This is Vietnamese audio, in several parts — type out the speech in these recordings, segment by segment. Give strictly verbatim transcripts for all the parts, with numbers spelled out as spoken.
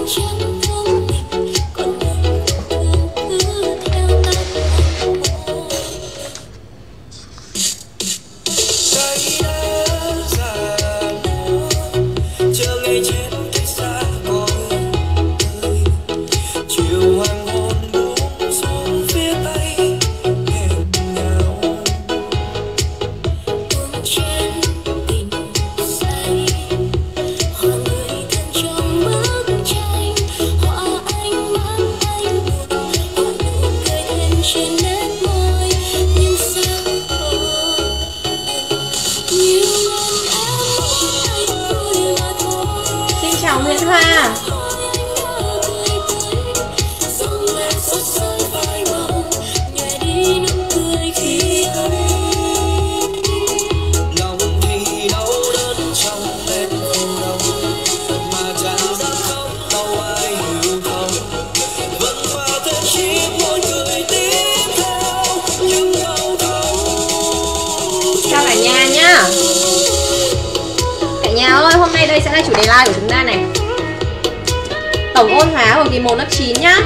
Đây sẽ là chủ đề live của chúng ta này. Tổng ôn hóa của kỳ một lớp chín nhá.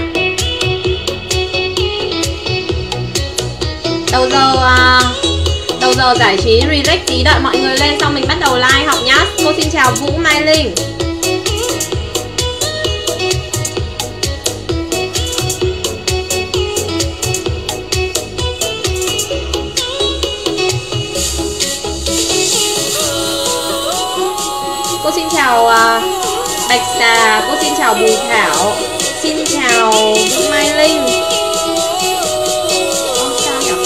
Đầu giờ uh, đầu giờ giải trí relax tí, đợi mọi người lên xong mình bắt đầu live học nhá. Cô xin chào Vũ Mai Linh. Cô xin chào uh, Bạch Xà, cô xin chào Bùi Thảo, xin chào Vũ Mai Linh. Ô, sao nhỉ?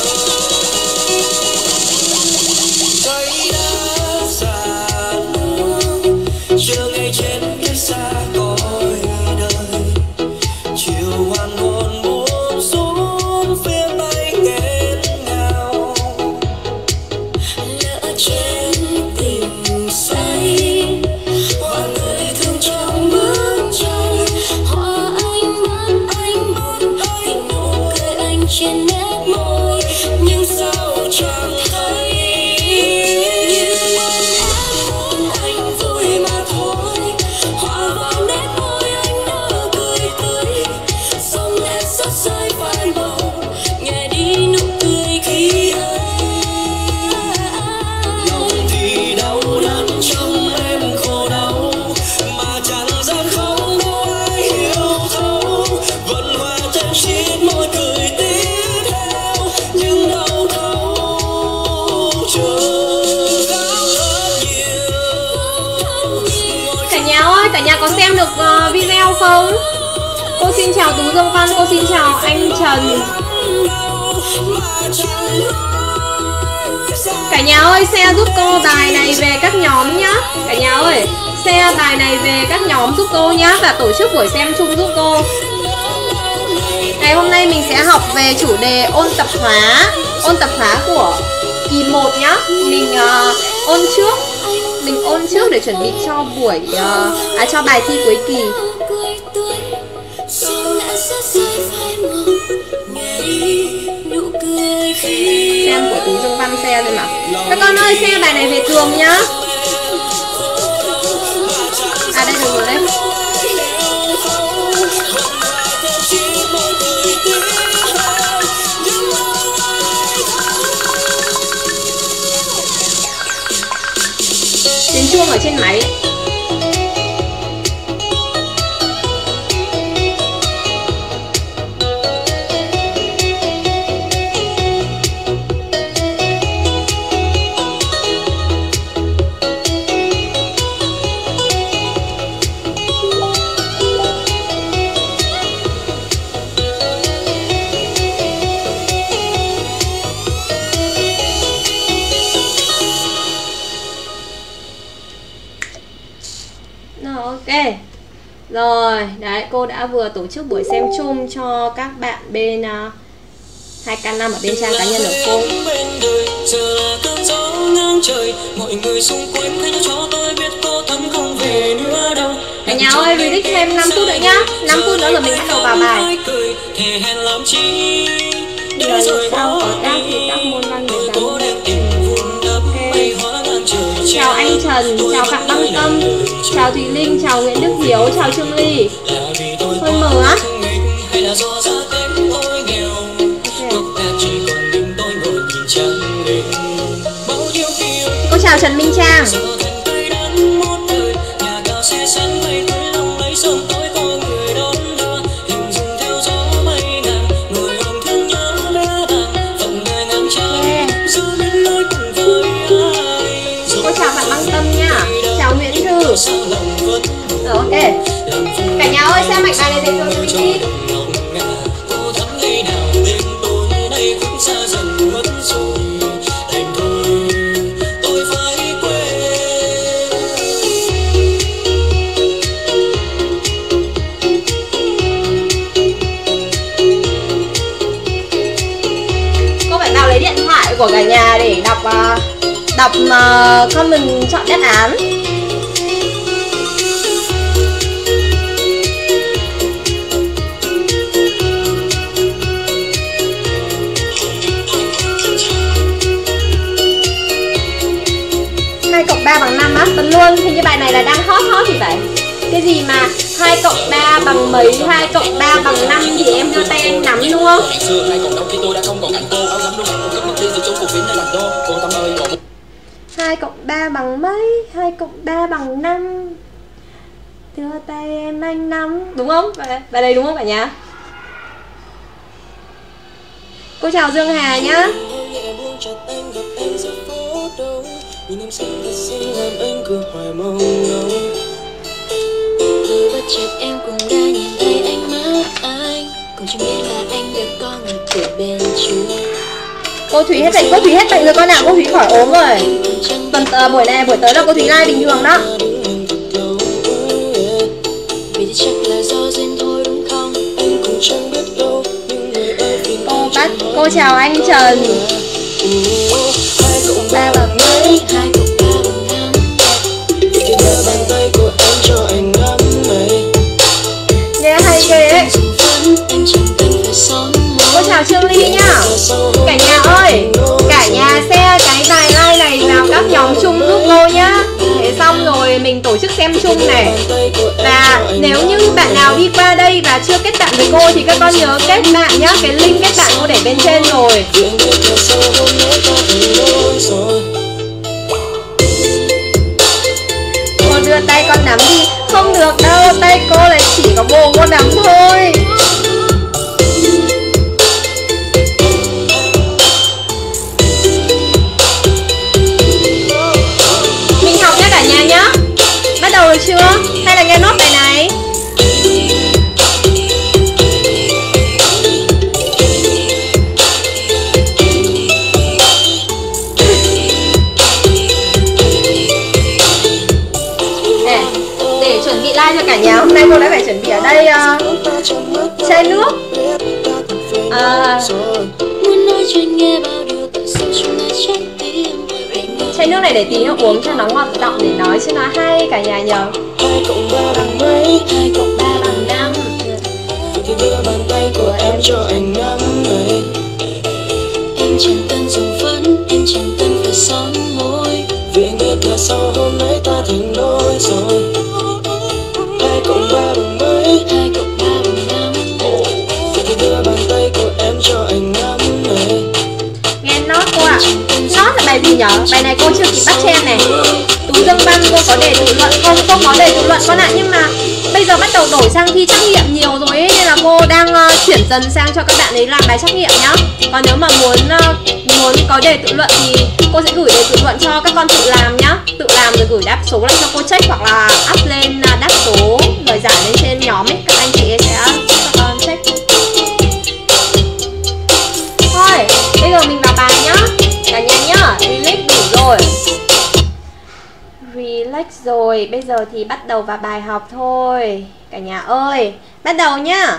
Uh, video không? Cô xin chào Tú Dương Văn, cô xin chào anh Trần. Cả nhà ơi, share giúp cô bài này về các nhóm nhá. Cả nhà ơi, share bài này về các nhóm giúp cô nhá. Và tổ chức buổi xem chung giúp cô. Ngày hôm nay mình sẽ học về chủ đề ôn tập hóa. Ôn tập hóa của kỳ một nhá. Mình uh, ôn trước Mình ôn trước để chuẩn bị cho buổi uh, à, cho bài thi cuối kỳ. Xem của Tú Dương Văn share thôi mà. Các con ơi, share bài này về Tường nhá. À đây được rồi đấy. Tiếng chuông ở trên máy. Rồi, đấy, cô đã vừa tổ chức buổi xem chung cho các bạn bên uh, hai K năm ở bên trang cá nhân của cô. Cả nhà ơi, read thêm năm phút nữa nhá. năm phút nữa là mình bắt đầu vào bài. Giờ sau ở các thì các môn văn về giáo dục. Okay. Chào anh Trần, chào Phạm Băng Tâm, chào Thùy Linh, chào Nguyễn Đức Hiếu, chào Trương Ly. Hơi mờ á. Cô chào Trần Minh Trang. Cô chào Phạm Băng Tâm nha. Chào Nguyễn Thư. Rồi, ok. Cả nhà ơi, xem mạch bài này dành cho mình đi. Điện thoại của cả nhà để đọc uh, đọc uh, comment chọn đáp án. Hai cộng ba bằng năm á, Tấn luôn. Hình như bài này là đang hot hot thì phải. Cái gì mà hai cộng ba bằng mấy, hai cộng ba bằng năm thì em đưa tay em nắm đúng không? hai cộng ba bằng mấy, hai cộng ba bằng năm, đưa tay em anh nắm, đúng không? Bài đây đúng không cả nhà? Cô chào Dương Hà nhá. Bất chợt em cũng đã nhìn thấy ánh mắt anh, còn chưa biết là anh đã có người từ bên trước. Cô Thúy hết bệnh, cô Thúy hết bệnh rồi con ạ, cô Thúy khỏi ốm rồi. Tuần uh, buổi này buổi tới là cô Thúy live bình thường đó. Cô bắt, cô chào anh Trần. Ba bằng mấy, hai cộng ba bằng năm. Nghe hay ghê ấy. Cô chào Trương Ly nhá. Cả nhà ơi, cả nhà share cái bài live này vào các nhóm chung giúp cô nhá. Thế xong rồi mình tổ chức xem chung này. Và nếu như bạn nào đi qua đây và chưa kết bạn với cô thì các con nhớ kết bạn nhá. Cái link kết bạn cô để bên trên rồi. Cô đưa tay con nắm đi. Không được đâu, tay cô là chỉ có bồ cô nắm thôi. Mình học nhá cả nhà nhá. Bắt đầu được chưa? Hay là nghe nốt bài này? Chuẩn bị like cho cả nhà. Hôm nay cô đã phải chuẩn bị ở đây uh, chai nước uh, chai nước này để tí nữa uống cho nó ngọt giọng để nói chứ nó hay cả nhà nhờ. Hai cộng ba bằng mấy, hai cộng ba bằng năm. Thì đưa bàn tay của em cho anh nắm này. Em chẳng cần dùng phấn, em chẳng cần phải son môi, vì anh biết là sau hôm nay ta thành đôi rồi. Hai cộng ba bằng mấy, hai cộng ba bằng năm. Thì đưa bàn tay của em cho anh nắm này. Nghe nốt cô ạ. Nốt là bài gì nhở? Bài này cô chưa kịp bắt chen này. Tú Dương Văn cô có đề tự luận không? Cô có đề tự luận con ạ. Nhưng mà bây giờ bắt đầu đổi sang thi trắc nghiệm nhiều rồi ấy, nên là cô đang uh, chuyển dần sang cho các bạn ấy làm bài trắc nghiệm nhá. Còn nếu mà muốn uh, muốn có đề tự luận thì cô sẽ gửi đề tự luận cho các con tự làm nhá. Tự làm rồi gửi đáp số lại cho cô check, hoặc là up lên uh, đáp số lời giải lên trên nhóm ấy, các anh chị ấy sẽ cho các con check. Thôi, bây giờ mình vào bài nhá. Cả nhà nhá, relax đủ rồi. Relax rồi, bây giờ thì bắt đầu vào bài học thôi. Cả nhà ơi, bắt đầu nhá.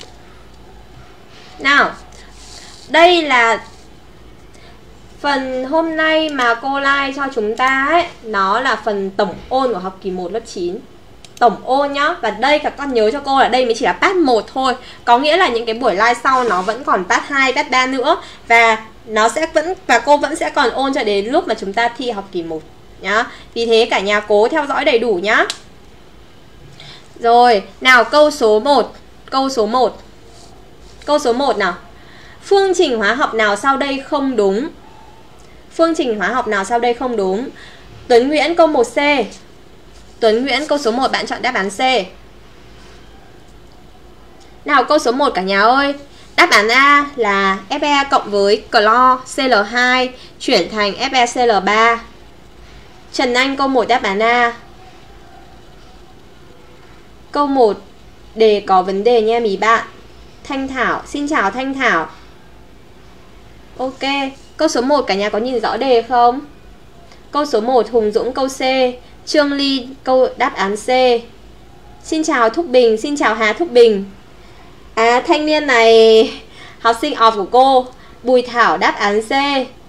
Nào, đây là phần hôm nay mà cô like cho chúng ta ấy. Nó là phần tổng ôn của học kỳ một lớp chín. Tổng ôn nhá. Và đây các con nhớ cho cô là đây mới chỉ là part một thôi. Có nghĩa là những cái buổi live sau nó vẫn còn part hai, part ba nữa. Và nó sẽ vẫn và cô vẫn sẽ còn ôn cho đến lúc mà chúng ta thi học kỳ một. nhá. Vì thế cả nhà cố theo dõi đầy đủ nhá. Rồi, nào câu số một. Câu số một. Câu số một nào. Phương trình hóa học nào sau đây không đúng? Phương trình hóa học nào sau đây không đúng? Tuấn Nguyễn câu một C. Tuấn Nguyễn câu số một bạn chọn đáp án C. Nào câu số một cả nhà ơi. Đáp án A là Fe cộng với clo Cl hai chuyển thành FeCl ba. Trần Anh câu một đáp án A. Câu một đề có vấn đề nha mấy bạn. Thanh Thảo, xin chào Thanh Thảo. Ok, câu số một cả nhà có nhìn rõ đề không? Câu số một Hùng Dũng câu C, Trương Ly câu đáp án C. Xin chào Thúc Bình, xin chào Hà Thúc Bình. À, thanh niên này học sinh off của cô. Bùi Thảo đáp án C.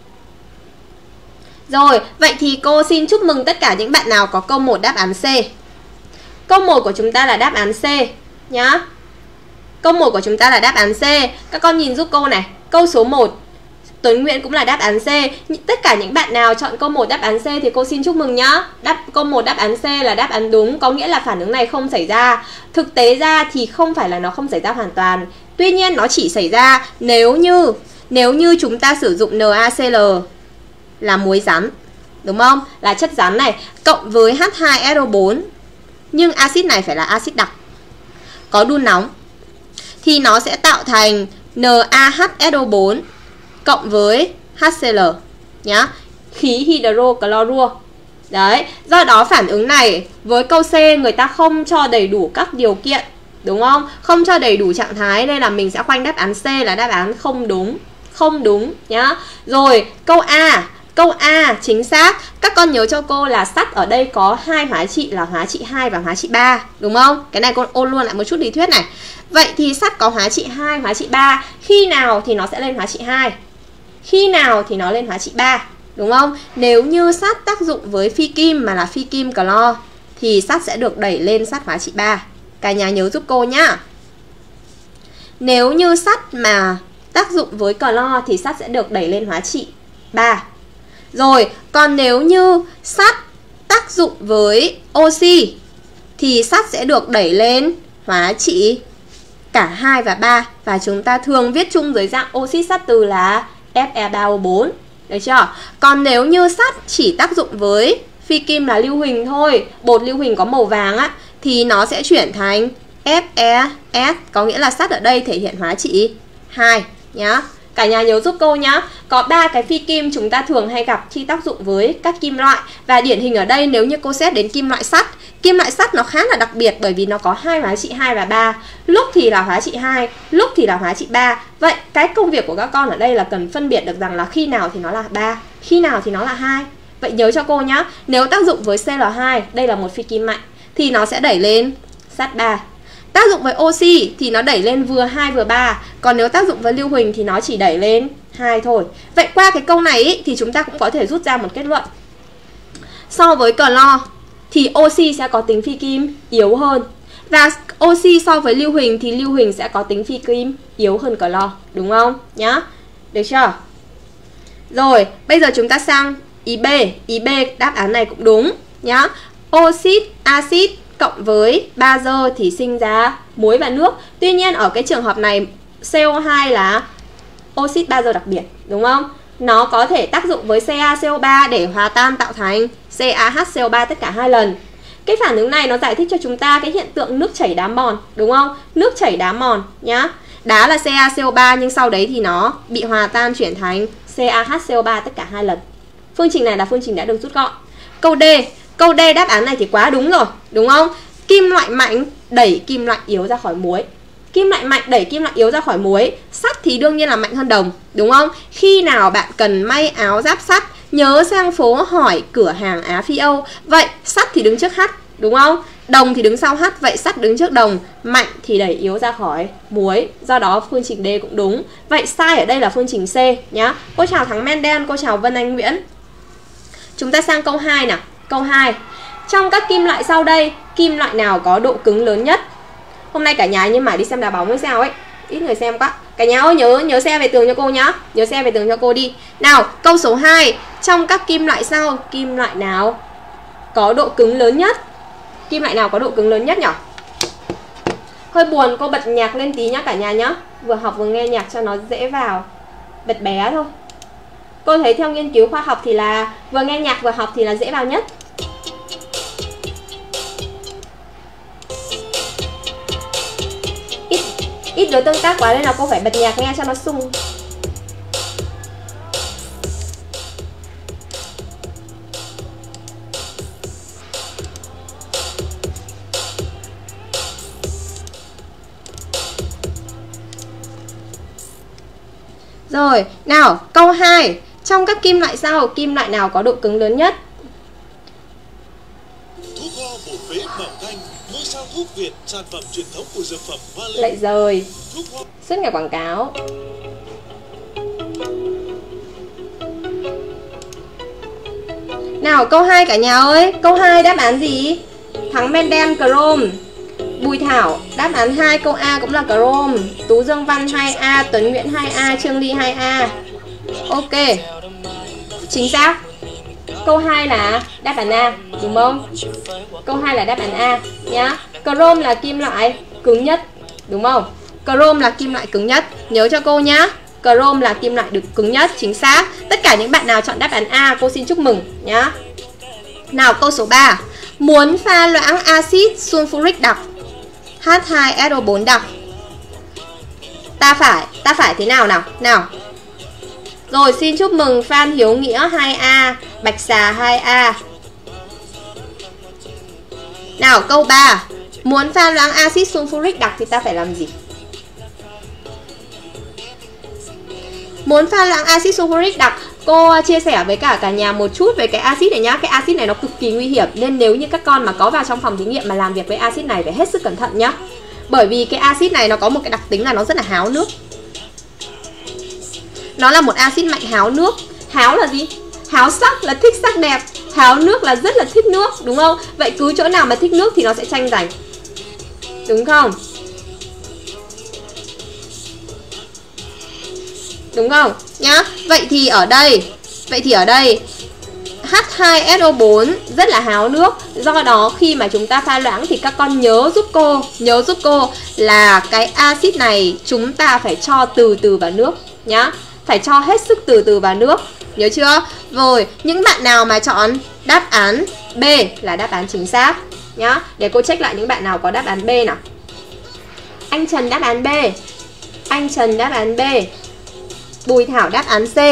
Rồi, vậy thì cô xin chúc mừng tất cả những bạn nào có câu một đáp án C. Câu một của chúng ta là đáp án C nhá. Câu một của chúng ta là đáp án C. Các con nhìn giúp cô này. Câu số một Tuấn Nguyễn cũng là đáp án C. Tất cả những bạn nào chọn câu một đáp án C thì cô xin chúc mừng nhá. Đáp câu một đáp án C là đáp án đúng, có nghĩa là phản ứng này không xảy ra. Thực tế ra thì không phải là nó không xảy ra hoàn toàn. Tuy nhiên nó chỉ xảy ra nếu như nếu như chúng ta sử dụng NaCl là muối rắn, đúng không? Là chất rắn này cộng với H hai S O bốn. Nhưng axit này phải là axit đặc, có đun nóng thì nó sẽ tạo thành NaHSO bốn cộng với HCl nhá, khí hydrochlorua. Đấy, do đó phản ứng này với câu C người ta không cho đầy đủ các điều kiện, đúng không? Không cho đầy đủ trạng thái nên là mình sẽ khoanh đáp án C là đáp án không đúng. Không đúng nhá. Rồi, câu A. Câu A chính xác. Các con nhớ cho cô là sắt ở đây có hai hóa trị là hóa trị hai và hóa trị ba, đúng không? Cái này con ôn luôn lại một chút lý thuyết này. Vậy thì sắt có hóa trị hai, hóa trị ba, khi nào thì nó sẽ lên hóa trị hai? Khi nào thì nó lên hóa trị ba, đúng không? Nếu như sắt tác dụng với phi kim mà là phi kim clo thì sắt sẽ được đẩy lên sắt hóa trị ba. Cả nhà nhớ giúp cô nhá. Nếu như sắt mà tác dụng với clo thì sắt sẽ được đẩy lên hóa trị ba. Rồi, còn nếu như sắt tác dụng với oxy thì sắt sẽ được đẩy lên hóa trị cả hai và ba. Và chúng ta thường viết chung dưới dạng oxit sắt từ là Fe ba O bốn. Được chưa? Còn nếu như sắt chỉ tác dụng với phi kim là lưu huỳnh thôi, bột lưu huỳnh có màu vàng á, thì nó sẽ chuyển thành FeS. Có nghĩa là sắt ở đây thể hiện hóa trị hai nhá. Cả nhà nhớ giúp cô nhá. Có ba cái phi kim chúng ta thường hay gặp khi tác dụng với các kim loại. Và điển hình ở đây nếu như cô xét đến kim loại sắt, kim loại sắt nó khá là đặc biệt bởi vì nó có hai hóa trị hai và ba. Lúc thì là hóa trị hai, lúc thì là hóa trị ba. Vậy cái công việc của các con ở đây là cần phân biệt được rằng là khi nào thì nó là ba, khi nào thì nó là hai. Vậy nhớ cho cô nhá. Nếu tác dụng với Cl hai, đây là một phi kim mạnh, thì nó sẽ đẩy lên sắt ba. Tác dụng với oxy thì nó đẩy lên vừa hai vừa ba. Còn nếu tác dụng với lưu huỳnh thì nó chỉ đẩy lên hai thôi. Vậy qua cái câu này ý, thì chúng ta cũng có thể rút ra một kết luận. So với clo thì oxy sẽ có tính phi kim yếu hơn. Và oxy so với lưu huỳnh thì lưu huỳnh sẽ có tính phi kim yếu hơn clo, đúng không? Nhá. Được chưa? Rồi, bây giờ chúng ta sang ý B. Ý B đáp án này cũng đúng nhá. Oxit, axit cộng với bazơ thì sinh ra muối và nước. Tuy nhiên ở cái trường hợp này C O hai là oxit bazơ đặc biệt, đúng không? Nó có thể tác dụng với CaCO ba để hòa tan tạo thành CaHCO ba tất cả hai lần. Cái phản ứng này nó giải thích cho chúng ta cái hiện tượng nước chảy đá mòn, đúng không? Nước chảy đá mòn nhá. Đá là CaCO ba nhưng sau đấy thì nó bị hòa tan chuyển thành CaHCO ba tất cả hai lần. Phương trình này là phương trình đã được rút gọn. Câu D. Câu D đáp án này thì quá đúng rồi, đúng không? Kim loại mạnh đẩy kim loại yếu ra khỏi muối. Kim loại mạnh đẩy kim loại yếu ra khỏi muối. Sắt thì đương nhiên là mạnh hơn đồng, đúng không? Khi nào bạn cần may áo giáp sắt, nhớ sang phố hỏi cửa hàng Á Phi Âu. Vậy sắt thì đứng trước H, đúng không? Đồng thì đứng sau H, vậy sắt đứng trước đồng. Mạnh thì đẩy yếu ra khỏi muối. Do đó phương trình D cũng đúng. Vậy sai ở đây là phương trình C nhá. Cô chào Thắng Menden, cô chào Vân Anh Nguyễn. Chúng ta sang câu hai nào. Câu hai. Trong các kim loại sau đây, kim loại nào có độ cứng lớn nhất? Hôm nay cả nhà nhưng mà đi xem đá bóng hay sao ấy, ít người xem quá. Cả nhà ơi nhớ nhớ xe về tường cho cô nhá. Nhớ xe về tường cho cô đi. Nào, câu số hai. Trong các kim loại sau, kim loại nào có độ cứng lớn nhất? Kim loại nào có độ cứng lớn nhất nhỉ? Hơi buồn, cô bật nhạc lên tí nhá cả nhà nhá. Vừa học vừa nghe nhạc cho nó dễ vào. Bật bé thôi. Cô thấy theo nghiên cứu khoa học thì là vừa nghe nhạc vừa học thì là dễ vào nhất. Ít, ít đứa tương tác quá nên là cô phải bật nhạc nghe cho nó sung. Rồi, nào, câu hai. Trong các kim loại sau, kim loại nào có độ cứng lớn nhất? Thuốc ho bổ phế Bảo Thanh, ngôi sao thuốc Việt, sản phẩm truyền thống của dược phẩm Hoa Lệ. Lại rồi. Suốt ngày quảng cáo. Nào, câu hai cả nhà ơi. Câu hai đáp án gì? Thắng Menden Chrome. Bùi Thảo đáp án hai, câu A cũng là Chrome. Tú Dương Văn hai A, Tuấn Nguyễn hai A, Trương Ly hai A. Ok. Chính xác. Câu hai là đáp án A, đúng không? Câu hai là đáp án A nhá. Chrome là kim loại cứng nhất, đúng không? Chrome là kim loại cứng nhất, nhớ cho cô nhá. Chrome là kim loại được cứng nhất, chính xác. Tất cả những bạn nào chọn đáp án A cô xin chúc mừng nhá. Nào, câu số ba. Muốn pha loãng axit sulfuric đặc H hai S O bốn đặc, ta phải ta phải thế nào nào? Nào. Rồi, xin chúc mừng Phan Hiếu Nghĩa hai A, Bạch Xà hai A. Nào, câu ba. Muốn pha loãng axit sulfuric đặc thì ta phải làm gì? Muốn pha loãng axit sulfuric đặc, cô chia sẻ với cả cả nhà một chút về cái axit này nhá. Cái axit này nó cực kỳ nguy hiểm, nên nếu như các con mà có vào trong phòng thí nghiệm mà làm việc với axit này phải hết sức cẩn thận nhá. Bởi vì cái axit này nó có một cái đặc tính là nó rất là háo nước. Nó là một axit mạnh háo nước. Háo là gì? Háo sắc là thích sắc đẹp, háo nước là rất là thích nước, đúng không? Vậy cứ chỗ nào mà thích nước thì nó sẽ tranh giành, đúng không? Đúng không? Nhá. Vậy thì ở đây Vậy thì ở đây H hai S O bốn rất là háo nước. Do đó khi mà chúng ta pha loãng thì các con nhớ giúp cô Nhớ giúp cô là cái axit này chúng ta phải cho từ từ vào nước nhá. Phải cho hết sức từ từ vào nước, nhớ chưa? Rồi, những bạn nào mà chọn đáp án B là đáp án chính xác nhá. Để cô check lại những bạn nào có đáp án B nào. Anh Trần đáp án B. Anh Trần đáp án B. Bùi Thảo đáp án C.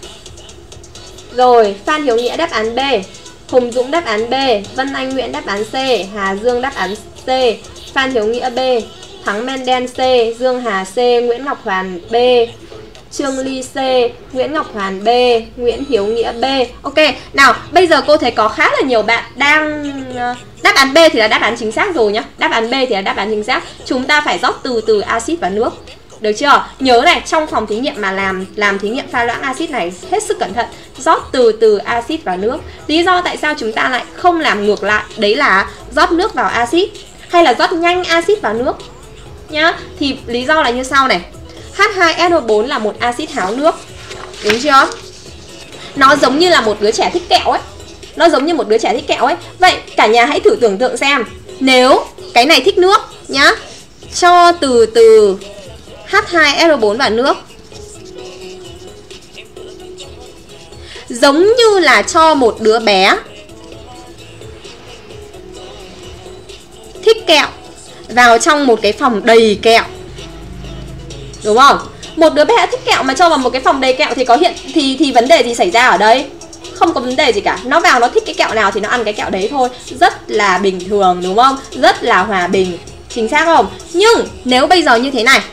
Rồi, Phan Hiếu Nghĩa đáp án B. Hùng Dũng đáp án B. Vân Anh Nguyễn đáp án C. Hà Dương đáp án C. Phan Hiếu Nghĩa B. Thắng Menden C. Dương Hà C. Nguyễn Ngọc Hoàn B. Trương Ly C. Nguyễn Ngọc Hoàn B. Nguyễn Hiếu Nghĩa B. Ok, nào, bây giờ cô thấy có khá là nhiều bạn đang... Đáp án B thì là đáp án chính xác rồi nhá. Đáp án B thì là đáp án chính xác. Chúng ta phải rót từ từ axit vào nước, được chưa? Nhớ này, trong phòng thí nghiệm mà làm làm thí nghiệm pha loãng axit này hết sức cẩn thận, rót từ từ axit vào nước. Lý do tại sao chúng ta lại không làm ngược lại, đấy là rót nước vào axit hay là rót nhanh axit vào nước nhá. Thì lý do là như sau này. H hai S O bốn là một axit háo nước, đúng chưa? Nó giống như là một đứa trẻ thích kẹo ấy. Nó giống như một đứa trẻ thích kẹo ấy. Vậy cả nhà hãy thử tưởng tượng xem, nếu cái này thích nước nhá, cho từ từ H hai S O bốn vào nước, giống như là cho một đứa bé thích kẹo vào trong một cái phòng đầy kẹo, đúng không? Một đứa bé thích kẹo mà cho vào một cái phòng đầy kẹo thì có hiện thì thì vấn đề gì xảy ra ở đây? Không có vấn đề gì cả. Nó vào nó thích cái kẹo nào thì nó ăn cái kẹo đấy thôi. Rất là bình thường, đúng không? Rất là hòa bình. Chính xác không? Nhưng nếu bây giờ như thế này,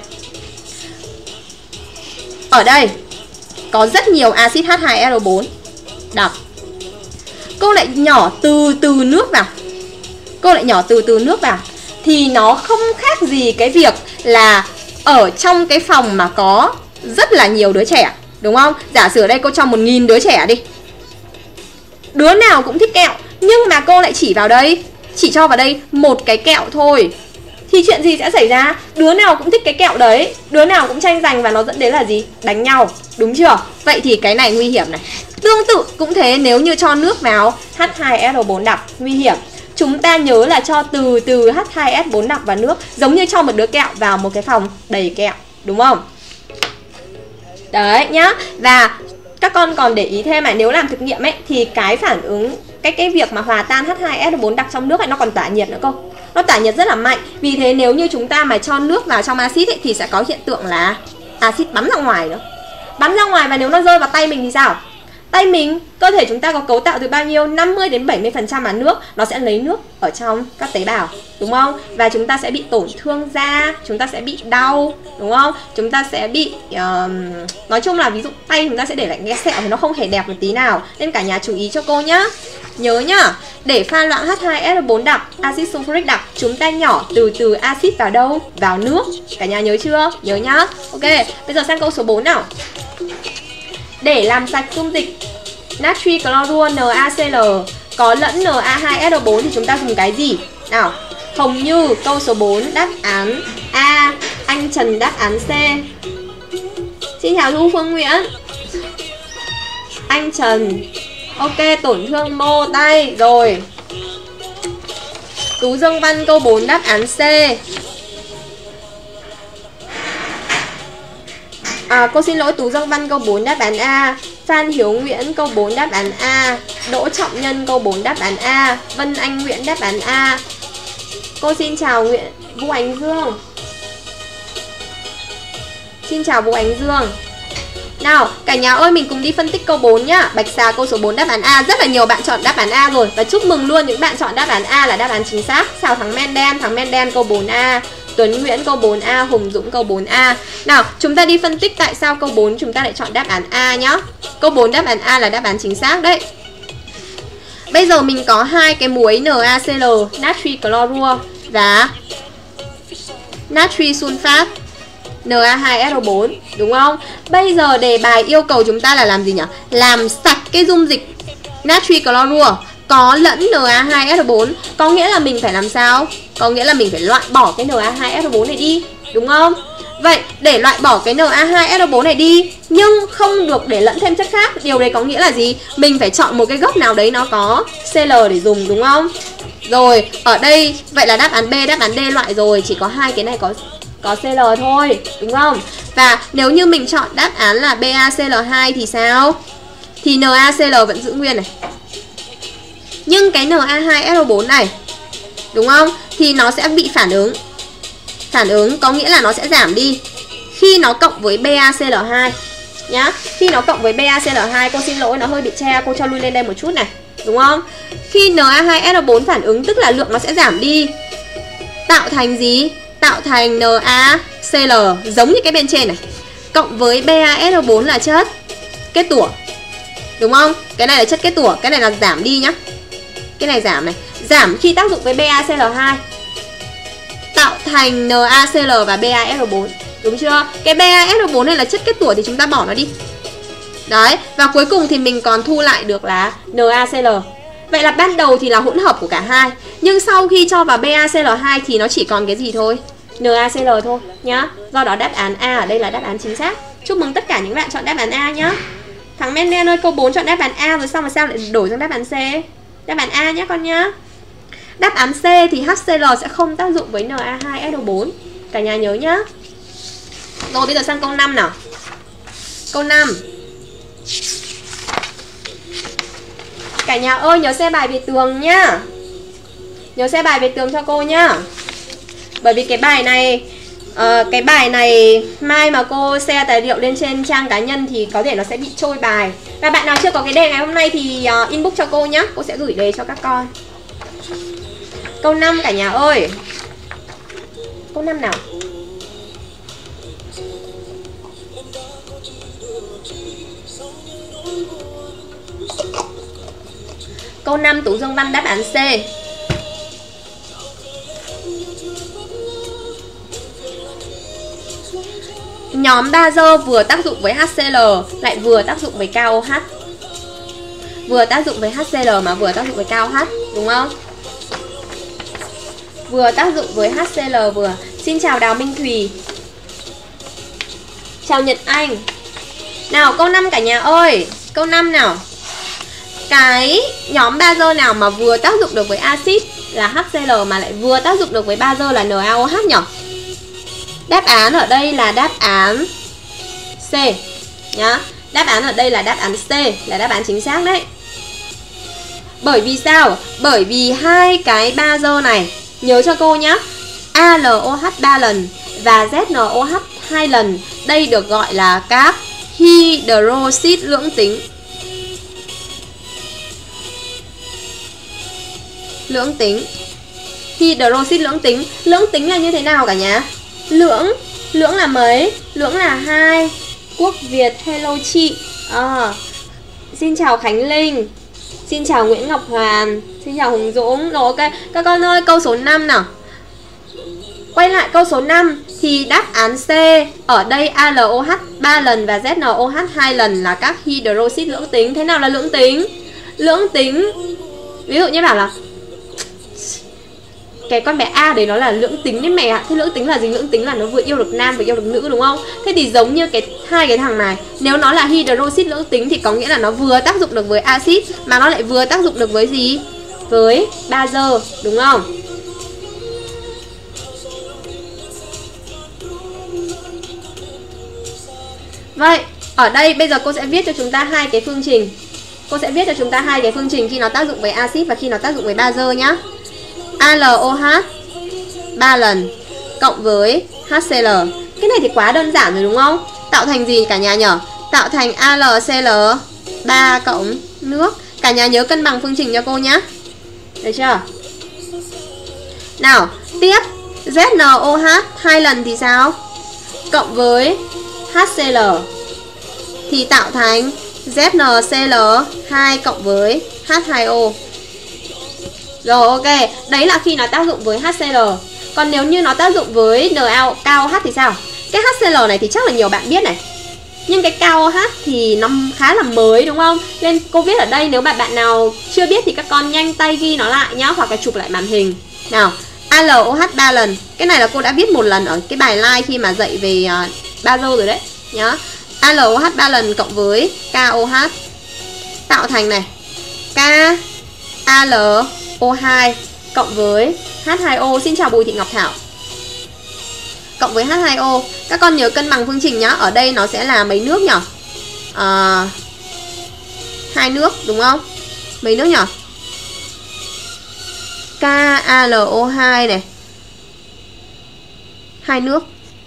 ở đây có rất nhiều axit H hai S O bốn đặc, cô lại nhỏ từ từ nước vào Cô lại nhỏ từ từ nước vào thì nó không khác gì cái việc là ở trong cái phòng mà có rất là nhiều đứa trẻ, đúng không? Giả sử ở đây cô cho một nghìn đứa trẻ đi, đứa nào cũng thích kẹo, nhưng mà cô lại chỉ vào đây, chỉ cho vào đây một cái kẹo thôi, thì chuyện gì sẽ xảy ra? Đứa nào cũng thích cái kẹo đấy, đứa nào cũng tranh giành và nó dẫn đến là gì? Đánh nhau, đúng chưa? Vậy thì cái này nguy hiểm này. Tương tự cũng thế, nếu như cho nước vào H hai S O bốn đặc, nguy hiểm. Chúng ta nhớ là cho từ từ H hai S bốn đặc vào nước, giống như cho một đứa kẹo vào một cái phòng đầy kẹo, đúng không? Đấy nhá. Và các con còn để ý thêm này, nếu làm thực nghiệm ấy thì cái phản ứng, cái cái việc mà hòa tan H hai S O bốn đặc trong nước ấy nó còn tỏa nhiệt nữa cơ. Nó tỏa nhiệt rất là mạnh. Vì thế nếu như chúng ta mà cho nước vào trong axit ấy thì sẽ có hiện tượng là axit bắn ra ngoài nữa. Bắn ra ngoài và nếu nó rơi vào tay mình thì sao? Tay mình, cơ thể chúng ta có cấu tạo từ bao nhiêu? năm mươi đến bảy mươi phần trăm là nước. Nó sẽ lấy nước ở trong các tế bào, đúng không? Và chúng ta sẽ bị tổn thương da, chúng ta sẽ bị đau, đúng không? Chúng ta sẽ bị uh, nói chung là ví dụ tay chúng ta sẽ để lại cái sẹo thì nó không hề đẹp một tí nào. Nên cả nhà chú ý cho cô nhá. Nhớ nhá, để pha loãng H hai S O bốn đặc, axit sulfuric đặc, chúng ta nhỏ từ từ axit vào đâu? Vào nước. Cả nhà nhớ chưa? Nhớ nhá. Ok, bây giờ sang câu số bốn nào. Để làm sạch dung dịch natri clorua NaCl có lẫn Na hai S O bốn thì chúng ta dùng cái gì? Nào, Hồng Như câu số bốn đáp án A, anh Trần đáp án C. Xin chào Thu Phương Nguyễn. Anh Trần. Ok, tổn thương mô tay. Rồi. Tú Dương Văn câu bốn đáp án C. À, cô xin lỗi, Tú Dương Văn câu bốn đáp án A. Phan Hiếu Nguyễn câu bốn đáp án A. Đỗ Trọng Nhân câu bốn đáp án A. Vân Anh Nguyễn đáp án A. Cô xin chào Nguyễn Vũ Ánh Dương. Xin chào Vũ Ánh Dương. Nào, cả nhà ơi, mình cùng đi phân tích câu bốn nhá. Bạch Xà câu số bốn đáp án A. Rất là nhiều bạn chọn đáp án A rồi. Và chúc mừng luôn những bạn chọn đáp án A là đáp án chính xác. Chào thằng Men Đen, thằng Men Đen câu bốn A. Tuấn Nguyễn câu bốn A, Hùng Dũng câu bốn A. Nào, chúng ta đi phân tích tại sao câu bốn chúng ta lại chọn đáp án A nhá. Câu bốn đáp án A là đáp án chính xác đấy. Bây giờ mình có hai cái muối NaCl, natri clorua và natri sulfat, Na hai S O bốn, đúng không? Bây giờ đề bài yêu cầu chúng ta là làm gì nhỉ? Làm sạch cái dung dịch natri clorua có lẫn Na hai S O bốn. Có nghĩa là mình phải làm sao? Có nghĩa là mình phải loại bỏ cái Na hai S O bốn này đi, đúng không? Vậy để loại bỏ cái Na hai S O bốn này đi, nhưng không được để lẫn thêm chất khác. Điều đấy có nghĩa là gì? Mình phải chọn một cái gốc nào đấy nó có Cl để dùng, đúng không? Rồi, ở đây, vậy là đáp án B, đáp án D loại rồi. Chỉ có hai cái này có có Cl thôi, đúng không? Và nếu như mình chọn đáp án là BaCl hai thì sao? Thì NaCl vẫn giữ nguyên này. Nhưng cái Na hai S O bốn này, đúng không? Thì nó sẽ bị phản ứng. Phản ứng có nghĩa là nó sẽ giảm đi khi nó cộng với BaCl hai nhá. Khi nó cộng với BaCl hai, cô xin lỗi nó hơi bị che, cô cho lui lên đây một chút này, đúng không? Khi Na hai S O bốn phản ứng tức là lượng nó sẽ giảm đi. Tạo thành gì? Tạo thành NaCl giống như cái bên trên này. Cộng với BaSO bốn là chất kết tủa, đúng không? Cái này là chất kết tủa, cái này là giảm đi nhá. Cái này giảm này, giảm khi tác dụng với BaCl hai, tạo thành NaCl và BaSO bốn, đúng chưa? Cái BaSO bốn này là chất kết tủa thì chúng ta bỏ nó đi. Đấy, và cuối cùng thì mình còn thu lại được là NaCl. Vậy là ban đầu thì là hỗn hợp của cả hai, nhưng sau khi cho vào BaCl hai thì nó chỉ còn cái gì thôi? NaCl thôi nhá. Do đó đáp án A ở đây là đáp án chính xác. Chúc mừng tất cả những bạn chọn đáp án A nhá. Thằng Men Đen ơi, câu bốn chọn đáp án A rồi xong mà sao lại đổi sang đáp án C? Đáp án A nhé con nhá. Đáp án C thì HCl sẽ không tác dụng với Na hai S O bốn. Cả nhà nhớ nhá. Rồi bây giờ sang câu năm nào. Câu năm. Cả nhà ơi nhớ xe bài về tường nhá. Nhớ xe bài về tường cho cô nhá. Bởi vì cái bài này uh, cái bài này mai mà cô share tài liệu lên trên trang cá nhân thì có thể nó sẽ bị trôi bài. Và bạn nào chưa có cái đề ngày hôm nay thì uh, inbox cho cô nhá. Cô sẽ gửi đề cho các con. Câu năm cả nhà ơi. Câu năm nào. Câu năm Tú Dương Văn đáp án C. Nhóm bazơ vừa tác dụng với HCl lại vừa tác dụng với KOH. Vừa tác dụng với HCl mà vừa tác dụng với KOH, đúng không? vừa tác dụng với hát xê lờ vừa. Xin chào Đào Minh Thùy. Chào Nhật Anh. Nào câu năm cả nhà ơi. Câu năm nào. Cái nhóm bazơ nào mà vừa tác dụng được với axit là hát xê lờ mà lại vừa tác dụng được với bazơ là en a ô hát nhỉ? Đáp án ở đây là đáp án C nhá. Đáp án ở đây là đáp án C, là đáp án chính xác đấy. Bởi vì sao? Bởi vì hai cái bazơ này, nhớ cho cô nhá, a lờ ô hát ba lần và zét en ô hát hai lần, đây được gọi là các hydroxit lưỡng tính. Lưỡng tính. Hydroxit lưỡng tính. Lưỡng tính là như thế nào cả nhà? Lưỡng, lưỡng là mấy? Lưỡng là hai. Quốc Việt, hello chị. À, xin chào Khánh Linh. Xin chào Nguyễn Ngọc Hoàn. Xin chào Hùng Dũng. Rồi ok, các con ơi, câu số năm nào. Quay lại câu số năm thì đáp án C. Ở đây a lờ ô hát ba lần và zét en ô hát hai lần là các hydroxit lưỡng tính. Thế nào là lưỡng tính? Lưỡng tính, ví dụ như bảo là cái con bé A đấy nó là lưỡng tính đấy mẹ ạ. Thế lưỡng tính là gì? Lưỡng tính là nó vừa yêu được nam và yêu được nữ đúng không? Thế thì giống như cái hai cái thằng này, nếu nó là hydroxit lưỡng tính thì có nghĩa là nó vừa tác dụng được với axit mà nó lại vừa tác dụng được với gì? Với bazơ, đúng không? Vậy, ở đây bây giờ cô sẽ viết cho chúng ta hai cái phương trình. Cô sẽ viết cho chúng ta hai cái phương trình khi nó tác dụng với axit và khi nó tác dụng với bazơ nhá. a lờ ô hát ba lần cộng với hát xê lờ. Cái này thì quá đơn giản rồi đúng không? Tạo thành gì cả nhà nhở? Tạo thành a lờ xê lờ ba cộng nước. Cả nhà nhớ cân bằng phương trình cho cô nhá. Được chưa? Nào, tiếp zét en ô hát hai lần thì sao? Cộng với hát xê lờ thì tạo thành zét en xê lờ hai cộng với hát hai ô. Rồi ok, đấy là khi nó tác dụng với hát xê lờ. Còn nếu như nó tác dụng với Na cao H thì sao? Cái hát xê lờ này thì chắc là nhiều bạn biết này. Nhưng cái cao H thì nó khá là mới đúng không? Nên cô viết ở đây, nếu bạn bạn nào chưa biết thì các con nhanh tay ghi nó lại nhá, hoặc là chụp lại màn hình. Nào, a lờ ô hát ba lần. Cái này là cô đã viết một lần ở cái bài live khi mà dạy về uh, bazơ rồi đấy nhá. a lờ ô hát ba lần cộng với ca ô hát tạo thành này K a lờ ô hai cộng với hát hai ô. Xin chào Bùi Thị Ngọc Thảo. Cộng với hát hai ô. Các con nhớ cân bằng phương trình nhá. Ở đây nó sẽ là mấy nước nhỉ? À, hai nước đúng không? Mấy nước nhỉ? K a lờ ô hai này, hai nước.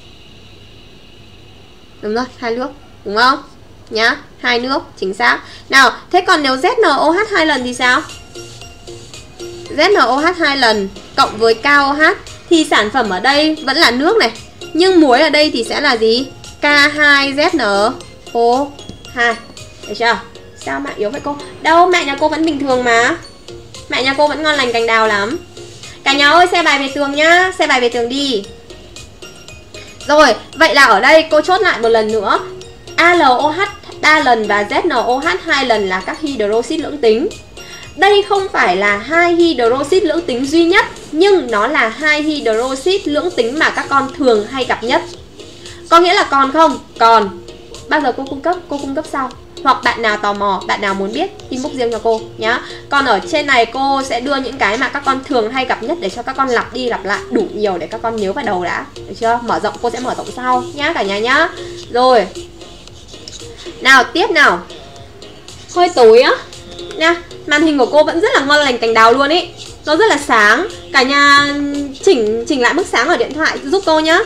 Đúng rồi, hai nước, đúng không? Nhá, hai nước, chính xác. Nào, thế còn nếu zét en ô hát hai lần thì sao? zét en ô hát hai lần cộng với ca ô hát thì sản phẩm ở đây vẫn là nước này. Nhưng muối ở đây thì sẽ là gì? K hai zét en ô hai. Được chưa? Sao mạng yếu vậy cô? Đâu, mẹ nhà cô vẫn bình thường mà. Mẹ nhà cô vẫn ngon lành cành đào lắm. Cả nhà ơi, xe bài về tường nhá. Xe bài về tường đi. Rồi, vậy là ở đây cô chốt lại một lần nữa. a lờ ô hát ba lần và zét en ô hát hai lần là các hydroxit lưỡng tính. Đây không phải là hai hydroxit lưỡng tính duy nhất, nhưng nó là hai hydroxit lưỡng tính mà các con thường hay gặp nhất. Có nghĩa là còn không? Còn. Bao giờ cô cung cấp? Cô cung cấp sau. Hoặc bạn nào tò mò, bạn nào muốn biết, inbox riêng cho cô nhá. Còn ở trên này cô sẽ đưa những cái mà các con thường hay gặp nhất để cho các con lặp đi lặp lại đủ nhiều để các con nhớ vào đầu đã. Được chưa? Mở rộng cô sẽ mở rộng sau nhá cả nhà nhá. Rồi. Nào tiếp nào. Hơi tối á. Nha, màn hình của cô vẫn rất là ngon lành cành đào luôn ý. Nó rất là sáng. Cả nhà chỉnh chỉnh lại mức sáng ở điện thoại giúp cô nhá.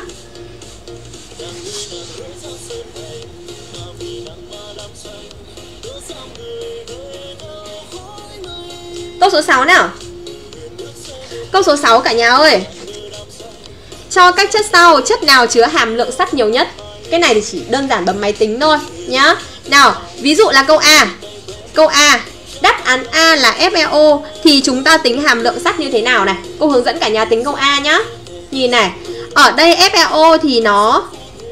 Câu số sáu nào. Câu số sáu cả nhà ơi. Cho các chất sau, chất nào chứa hàm lượng sắt nhiều nhất? Cái này thì chỉ đơn giản bấm máy tính thôi nhá. Nào, ví dụ là câu A. Câu A, đáp án A là ép e ô thì chúng ta tính hàm lượng sắt như thế nào này? Cô hướng dẫn cả nhà tính câu A nhá. Nhìn này, ở đây ép e ô thì nó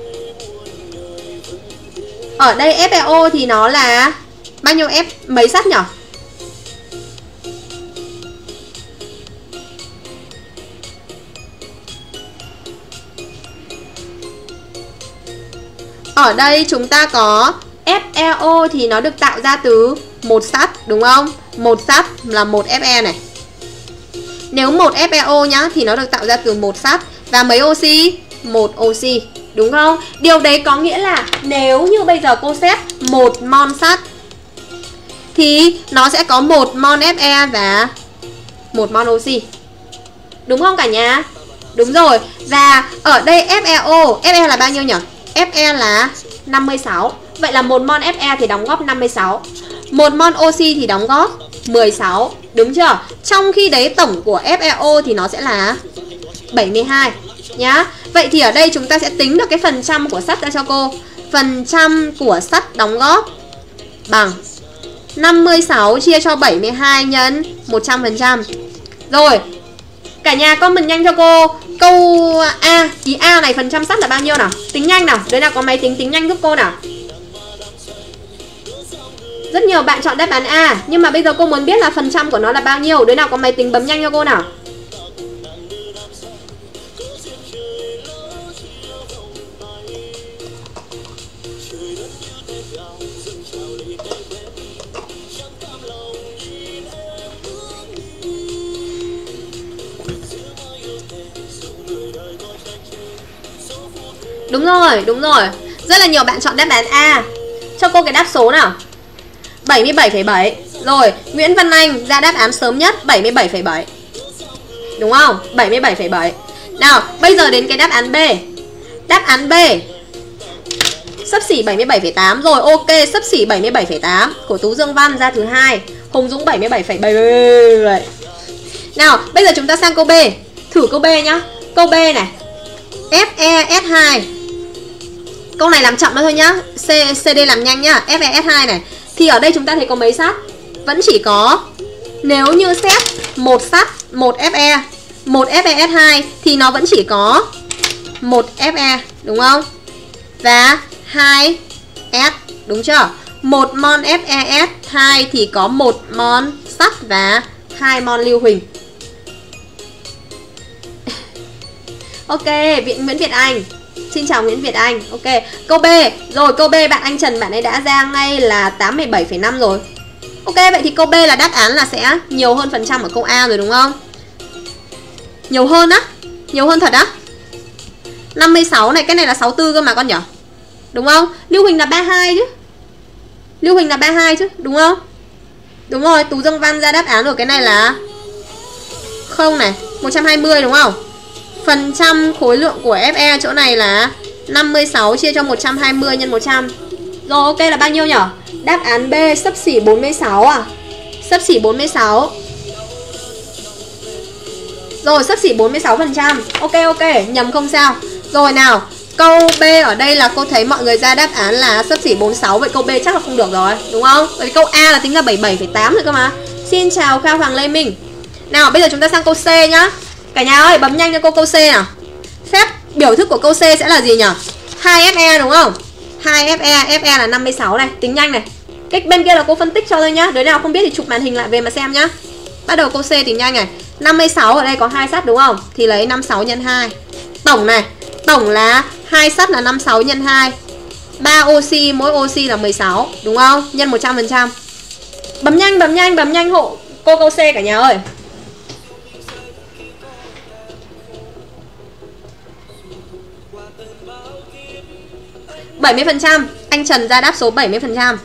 Ở đây ép e ô thì nó là bao nhiêu F mấy sắt nhỉ? ở đây chúng ta có ép e o thì nó được tạo ra từ một sắt đúng không? Một sắt là một Fe này. Nếu một ép e o nhá thì nó được tạo ra từ một sắt và mấy oxy? Một oxy, đúng không? Điều đấy có nghĩa là nếu như bây giờ cô xét một mol sắt thì nó sẽ có một mol Fe và một mol oxy. Đúng không cả nhà? Đúng rồi. Và ở đây ép e o, Fe là bao nhiêu nhỉ? Fe là năm mươi sáu. Vậy là một mol Fe thì đóng góp năm mươi sáu. một mol oxy thì đóng góp mười sáu. Đúng chưa? Trong khi đấy tổng của ép e o thì nó sẽ là bảy mươi hai nhá. Vậy thì ở đây chúng ta sẽ tính được cái phần trăm của sắt ra cho cô. Phần trăm của sắt đóng góp bằng năm mươi sáu chia cho bảy mươi hai nhân một trăm phần trăm. Rồi, cả nhà comment nhanh cho cô câu A. Ý A này phần trăm sắt là bao nhiêu nào? Tính nhanh nào. Đấy nào, có máy tính tính nhanh giúp cô nào. Rất nhiều bạn chọn đáp án A. Nhưng mà bây giờ cô muốn biết là phần trăm của nó là bao nhiêu. Đấy nào, có máy tính bấm nhanh cho cô nào. Đúng rồi, đúng rồi. Rất là nhiều bạn chọn đáp án A. Cho cô cái đáp số nào. bảy mươi bảy phẩy bảy. Rồi, Nguyễn Văn Anh ra đáp án sớm nhất bảy mươi bảy phẩy bảy. Đúng không? bảy mươi bảy phẩy bảy. Nào, bây giờ đến cái đáp án B. Đáp án B xấp xỉ bảy mươi bảy phẩy tám. Rồi, ok, xấp xỉ bảy mươi bảy phẩy tám của Tú Dương Văn ra thứ hai. Hùng Dũng bảy mươi bảy phẩy bảy. Nào, bây giờ chúng ta sang câu B. Thử câu B nhá. Câu B này. ép e ét hai. Câu này làm chậm thôi nhá. C, xê đê làm nhanh nhá. ép e ét hai này. Thì ở đây chúng ta thấy có mấy sắt? Vẫn chỉ có, nếu như xét một sắt, một Fe, một ép e ét hai thì nó vẫn chỉ có một Fe, đúng không? Và hai S, đúng chưa? một mol ép e ét hai thì có một mol sắt và hai mol lưu huỳnh. Ok, Viện Nguyễn Việt Anh. Xin chào Nguyễn Việt Anh. Ok, câu B. Rồi, câu B bạn anh Trần bạn ấy đã ra ngay là tám mươi bảy phẩy năm rồi. Ok, vậy thì câu B là đáp án là sẽ nhiều hơn phần trăm ở câu A rồi đúng không? Nhiều hơn á? Nhiều hơn thật á? năm mươi sáu này, cái này là sáu mươi tư cơ mà con nhỉ? Đúng không? Lưu huỳnh là ba mươi hai chứ. Lưu huỳnh là ba mươi hai chứ, đúng không? Đúng rồi, Tú Dương Văn ra đáp án rồi, cái này là không này, một trăm hai mươi đúng không? Phần trăm khối lượng của Fe chỗ này là năm mươi sáu chia cho một trăm hai mươi nhân một trăm. Rồi, ok là bao nhiêu nhỉ? Đáp án B xấp xỉ bốn mươi sáu à? Xấp xỉ bốn mươi sáu. Rồi, xấp xỉ bốn mươi sáu phần trăm. Ok, ok, nhầm không sao. Rồi nào, câu B ở đây là cô thấy mọi người ra đáp án là xấp xỉ bốn mươi sáu. Vậy câu B chắc là không được rồi, đúng không? Bởi vì câu A là tính là bảy mươi bảy phẩy tám rồi cơ mà. Xin chào Kha Hoàng Lê Minh. Nào, bây giờ chúng ta sang câu C nhá. Cả nhà ơi, bấm nhanh cho cô câu C nào. Phép biểu thức của câu C sẽ là gì nhỉ? hai Fe đúng không? hai Fe, Fe là năm mươi sáu này, tính nhanh này. Cái bên kia là cô phân tích cho thôi nhá. Đứa nào không biết thì chụp màn hình lại về mà xem nhá. Bắt đầu câu C tính nhanh này. năm mươi sáu ở đây có hai sắt đúng không? Thì lấy năm mươi sáu nhân hai. Tổng này, tổng là hai sắt là năm mươi sáu nhân hai. ba oxy, mỗi oxy là mười sáu, đúng không? Nhân một trăm phần trăm. Bấm nhanh, bấm nhanh, bấm nhanh hộ cô câu C cả nhà ơi. bảy mươi phần trăm, anh Trần ra đáp số bảy mươi phần trăm.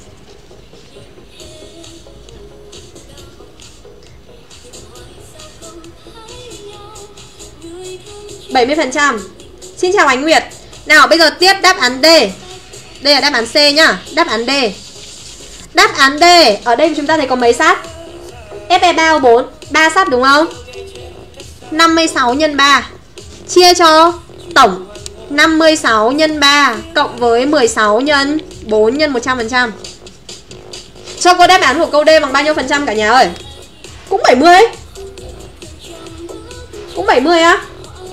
bảy mươi phần trăm. Xin chào Ánh Nguyệt. Nào bây giờ tiếp đáp án D. Đây là đáp án C nhá. Đáp án D. Đáp án D, ở đây chúng ta thấy có mấy sắt? Fe ba O bốn, ba sắt đúng không? năm mươi sáu nhân ba chia cho tổng năm mươi sáu nhân ba cộng với mười sáu nhân bốn nhân một trăm phần trăm. Cho cô đáp án của câu D bằng bao nhiêu phần trăm cả nhà ơi? Cũng bảy mươi. Cũng bảy mươi á.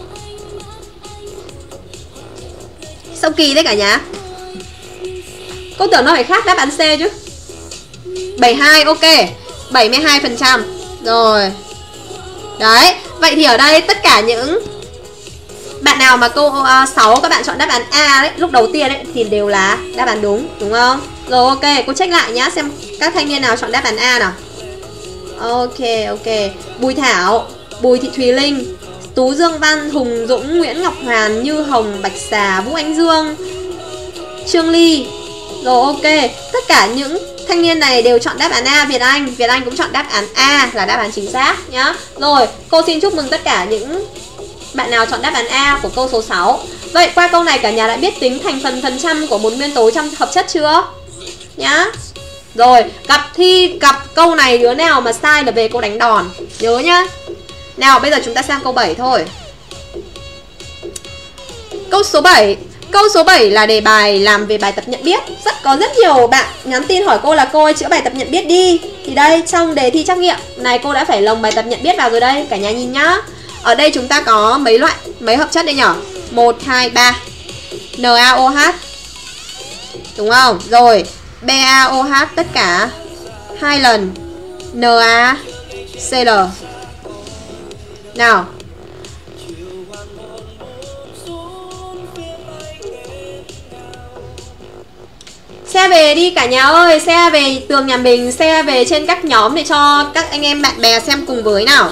Sao kỳ đấy cả nhà? Cô tưởng nó phải khác đáp án C chứ. bảy mươi hai, ok. bảy mươi hai phần trăm. Rồi. Đấy, vậy thì ở đây tất cả những bạn Bạn nào mà câu uh, sáu các bạn chọn đáp án A đấy, lúc đầu tiên đấy thì đều là đáp án đúng, đúng không? Rồi ok, cô check lại nhá, xem các thanh niên nào chọn đáp án A nào. Ok, ok. Bùi Thảo, Bùi Thị Thùy Linh, Tú Dương Văn, Hùng Dũng, Nguyễn Ngọc Hoàn, Như Hồng, Bạch Xà, Vũ Ánh Dương, Trương Ly. Rồi ok, tất cả những thanh niên này đều chọn đáp án A. Việt Anh, Việt Anh cũng chọn đáp án A là đáp án chính xác nhá. Rồi, cô xin chúc mừng tất cả những bạn nào chọn đáp án A của câu số sáu. Vậy qua câu này cả nhà đã biết tính thành phần phần trăm của một nguyên tố trong hợp chất chưa? Nhá. Rồi, gặp thi gặp câu này đứa nào mà sai là về cô đánh đòn. Nhớ nhá. Nào, bây giờ chúng ta sang câu bảy thôi. Câu số bảy. Câu số bảy là đề bài làm về bài tập nhận biết. Rất có rất nhiều bạn nhắn tin hỏi cô là cô ơi chữa bài tập nhận biết đi. Thì đây, trong đề thi trắc nghiệm này cô đã phải lồng bài tập nhận biết vào rồi đây. Cả nhà nhìn nhá. Ở đây chúng ta có mấy loại, mấy hợp chất đây nhỉ? một, hai, ba. NaOH. Đúng không? Rồi, BaOH tất cả hai lần NaCl. Nào. Share về đi cả nhà ơi, share về tường nhà mình, share về trên các nhóm để cho các anh em bạn bè xem cùng với nào.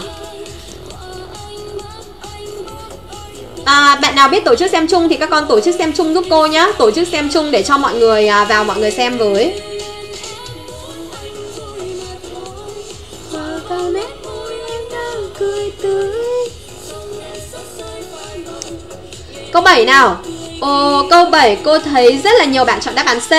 À, bạn nào biết tổ chức xem chung thì các con tổ chức xem chung giúp cô nhá. Tổ chức xem chung để cho mọi người à, vào mọi người xem với. Câu bảy nào. Ồ, câu bảy cô thấy rất là nhiều bạn chọn đáp án C.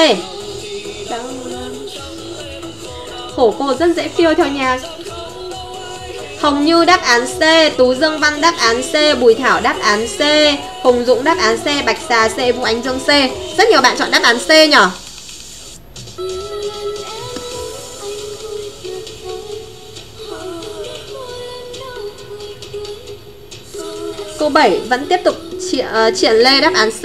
Khổ cô rất dễ phiêu theo nhạc. Hồng Như đáp án C, Tú Dương Văn đáp án C, Bùi Thảo đáp án C, Hùng Dũng đáp án C, Bạch Xà C, Vũ Ánh Dương C. Rất nhiều bạn chọn đáp án C nhỉ? Câu bảy vẫn tiếp tục triển, uh, triển lê đáp án C.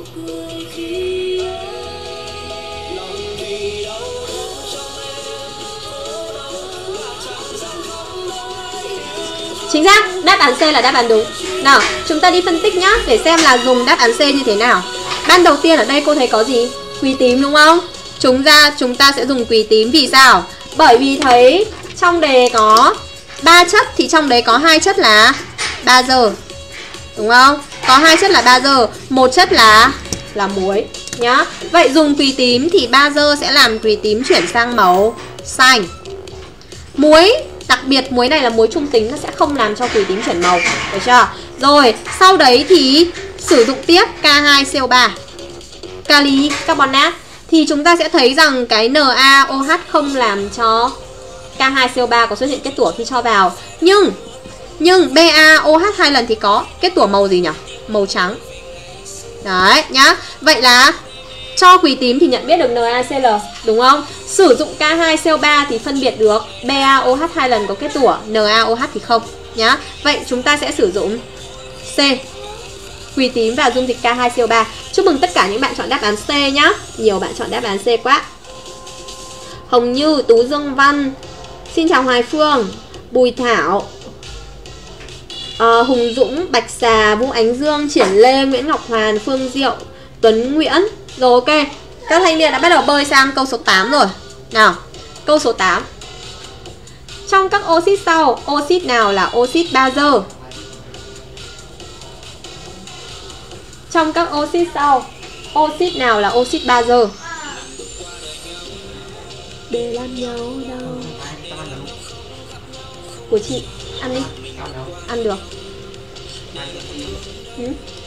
Chính xác, đáp án C là đáp án đúng. Nào, chúng ta đi phân tích nhá, để xem là dùng đáp án C như thế nào. Ban đầu tiên ở đây cô thấy có gì? Quỳ tím đúng không? Chúng ra chúng ta sẽ dùng quỳ tím vì sao? Bởi vì thấy trong đề có ba chất thì trong đấy có hai chất là bazơ. Đúng không? Có hai chất là bazơ, một chất là là muối nhá. Vậy dùng quỳ tím thì bazơ sẽ làm quỳ tím chuyển sang màu xanh. Muối, đặc biệt muối này là muối trung tính, nó sẽ không làm cho quỳ tím chuyển màu, được chưa? Rồi, sau đấy thì sử dụng tiếp K hai C O ba, kali carbonat, thì chúng ta sẽ thấy rằng cái NaOH không làm cho K hai C O ba có xuất hiện kết tủa khi cho vào. Nhưng Nhưng BaOH hai lần thì có kết tủa màu gì nhỉ? Màu trắng. Đấy nhá. Vậy là cho quỳ tím thì nhận biết được NaCl, đúng không? Sử dụng K hai C O ba thì phân biệt được BaOH hai lần có kết tủa, NaOH thì không nhá. Vậy chúng ta sẽ sử dụng C, quỳ tím và dung dịch K hai C O ba. Chúc mừng tất cả những bạn chọn đáp án C nhá. Nhiều bạn chọn đáp án C quá. Hồng Như, Tú Dương Văn, xin chào Hoài Phương, Bùi Thảo, à, Hùng Dũng, Bạch Xà, Vũ Ánh Dương, Triển Lê, Nguyễn Ngọc Hoàn, Phương Diệu, Tuấn Nguyễn. Rồi ok, các thanh niên đã bắt đầu bơi sang câu số tám rồi. Nào, câu số tám. Trong các oxit sau, oxit nào là oxit bazơ? Trong các oxit sau, oxit nào là oxit bazơ? Để làm nhau đâu. Của chị, ăn đi. Ăn được. Ừ?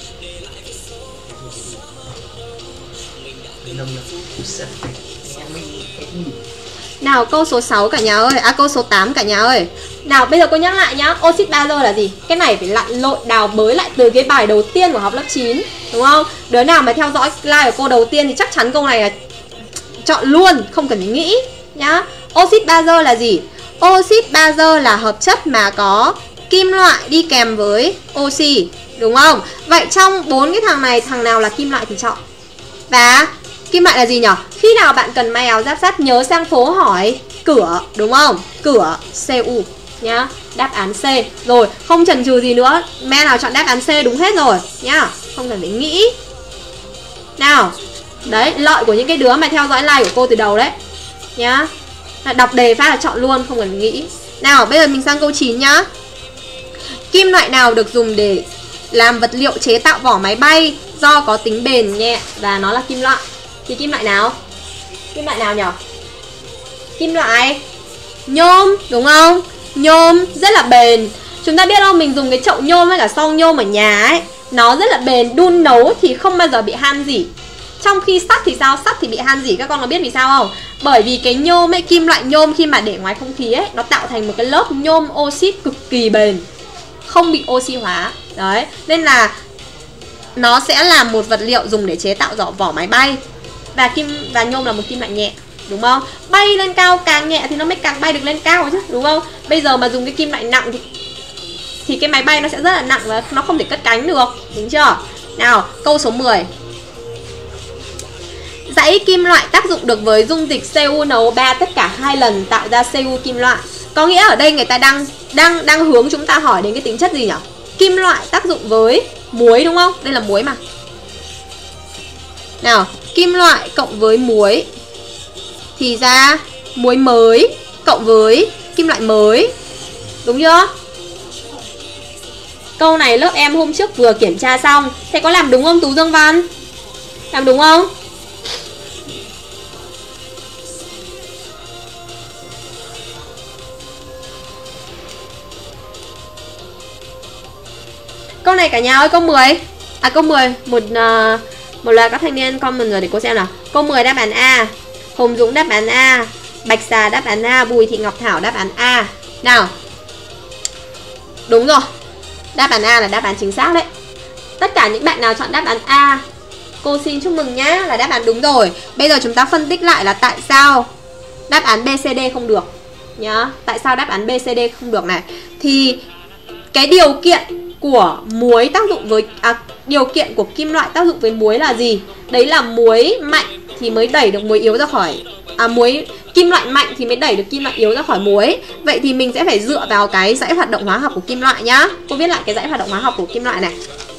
Nào câu số sáu cả nhà ơi. À câu số tám cả nhà ơi. Nào bây giờ cô nhắc lại nhá. Oxit bazơ là gì? Cái này phải lặn lội đào bới lại từ cái bài đầu tiên của học lớp chín, đúng không? Đứa nào mà theo dõi live của cô đầu tiên thì chắc chắn câu này là chọn luôn, không cần phải nghĩ nhá. Oxit bazơ là gì? Oxit bazơ là hợp chất mà có kim loại đi kèm với oxy, đúng không? Vậy trong bốn cái thằng này, thằng nào là kim loại thì chọn. Và kim loại là gì nhỉ? Khi nào bạn cần may áo giáp sắt nhớ sang phố hỏi cửa, đúng không? Cửa Cu nhá. Đáp án C. Rồi, không chần chừ gì nữa. Me nào chọn đáp án C đúng hết rồi nhá. Không cần phải nghĩ. Nào. Đấy, lợi của những cái đứa mà theo dõi live của cô từ đầu đấy nhá. Đọc đề phát là chọn luôn, không cần nghĩ. Nào, bây giờ mình sang câu chín nhá. Kim loại nào được dùng để làm vật liệu chế tạo vỏ máy bay do có tính bền nhẹ và nó là kim loại? Thì kim loại nào? Kim loại nào nhỉ? Kim loại nhôm, đúng không? Nhôm rất là bền. Chúng ta biết không, mình dùng cái chậu nhôm hay cả son nhôm ở nhà ấy, nó rất là bền, đun nấu thì không bao giờ bị han rỉ. Trong khi sắt thì sao? Sắt thì bị han rỉ, các con có biết vì sao không? Bởi vì cái nhôm ấy, kim loại nhôm khi mà để ngoài không khí ấy, nó tạo thành một cái lớp nhôm oxit cực kỳ bền, không bị oxy hóa. Đấy, nên là nó sẽ là một vật liệu dùng để chế tạo vỏ, vỏ máy bay. Và kim và nhôm là một kim loại nhẹ, đúng không? Bay lên cao càng nhẹ thì nó mới càng bay được lên cao chứ, đúng không? Bây giờ mà dùng cái kim loại nặng thì thì cái máy bay nó sẽ rất là nặng và nó không thể cất cánh được, đúng chưa? Nào, câu số mười. Dãy kim loại tác dụng được với dung dịch xê u en o ba tất cả hai lần tạo ra xê u kim loại. Có nghĩa ở đây người ta đang đang đang hướng chúng ta hỏi đến cái tính chất gì nhỉ? Kim loại tác dụng với muối, đúng không? Đây là muối mà. Nào, kim loại cộng với muối thì ra muối mới cộng với kim loại mới, đúng chưa? Câu này lớp em hôm trước vừa kiểm tra xong. Thế có làm đúng không Tú Dương Văn? Làm đúng không? Câu này cả nhà ơi, câu mười. À câu mười, một uh, một loạt các thanh niên comment rồi để cô xem nào. Câu mười đáp án A. Hồng Dũng đáp án A, Bạch Xà đáp án A, Bùi Thị Ngọc Thảo đáp án A. Nào. Đúng rồi. Đáp án A là đáp án chính xác đấy. Tất cả những bạn nào chọn đáp án A, cô xin chúc mừng nhá, là đáp án đúng rồi. Bây giờ chúng ta phân tích lại là tại sao đáp án B, C, D không được nhá. Tại sao đáp án B, C, D không được này? Thì cái điều kiện của muối tác dụng với à, điều kiện của kim loại tác dụng với muối là gì? Đấy là muối mạnh thì mới đẩy được muối yếu ra khỏi à muối kim loại mạnh thì mới đẩy được kim loại yếu ra khỏi muối. Vậy thì mình sẽ phải dựa vào cái dãy hoạt động hóa học của kim loại nhá. Cô viết lại cái dãy hoạt động hóa học của kim loại này.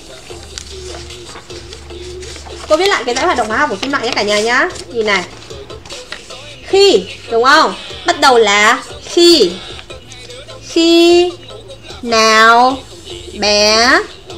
Cô viết lại cái dãy hoạt động hóa học của kim loại nhé cả nhà nhá. Nhìn này. Khi, đúng không? Bắt đầu là khi. Khi nào bé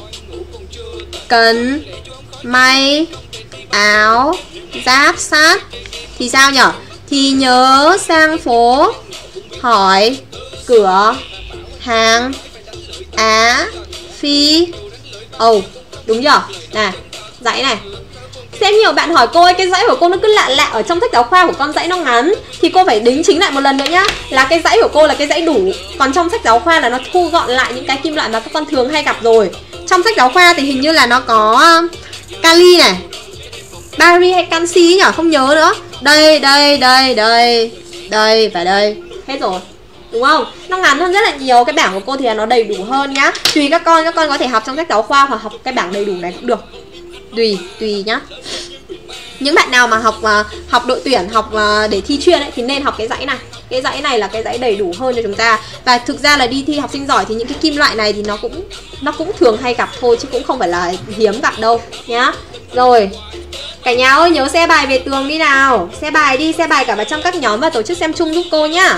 cần may áo giáp sát thì sao nhở? Thì nhớ sang phố hỏi cửa hàng Á Phi. Ồ, oh, đúng chưa? Này, dãy này. Xem nhiều bạn hỏi cô ơi, cái dãy của cô nó cứ lạ lạ ở trong sách giáo khoa của con dãy nó ngắn. Thì cô phải đính chính lại một lần nữa nhá. Là cái dãy của cô là cái dãy đủ. Còn trong sách giáo khoa là nó thu gọn lại những cái kim loại mà các con thường hay gặp rồi. Trong sách giáo khoa thì hình như là nó có kali này, bari hay canxi nhỉ, không nhớ nữa. Đây, đây, đây, đây, đây và đây. Hết rồi, đúng không? Nó ngắn hơn rất là nhiều. Cái bảng của cô thì là nó đầy đủ hơn nhá. Tùy các con, các con có thể học trong sách giáo khoa hoặc học cái bảng đầy đủ này cũng được. Tùy, tùy nhá. Những bạn nào mà học uh, học đội tuyển, học uh, để thi chuyên ấy, thì nên học cái dãy này. Cái dãy này là cái dãy đầy đủ hơn cho chúng ta. Và thực ra là đi thi học sinh giỏi thì những cái kim loại này thì nó cũng nó cũng thường hay gặp thôi, chứ cũng không phải là hiếm gặp đâu nhá. Rồi, cả nhà ơi nhớ share bài về tường đi nào. Share bài đi, share bài cả vào trong các nhóm và tổ chức xem chung giúp cô nhá.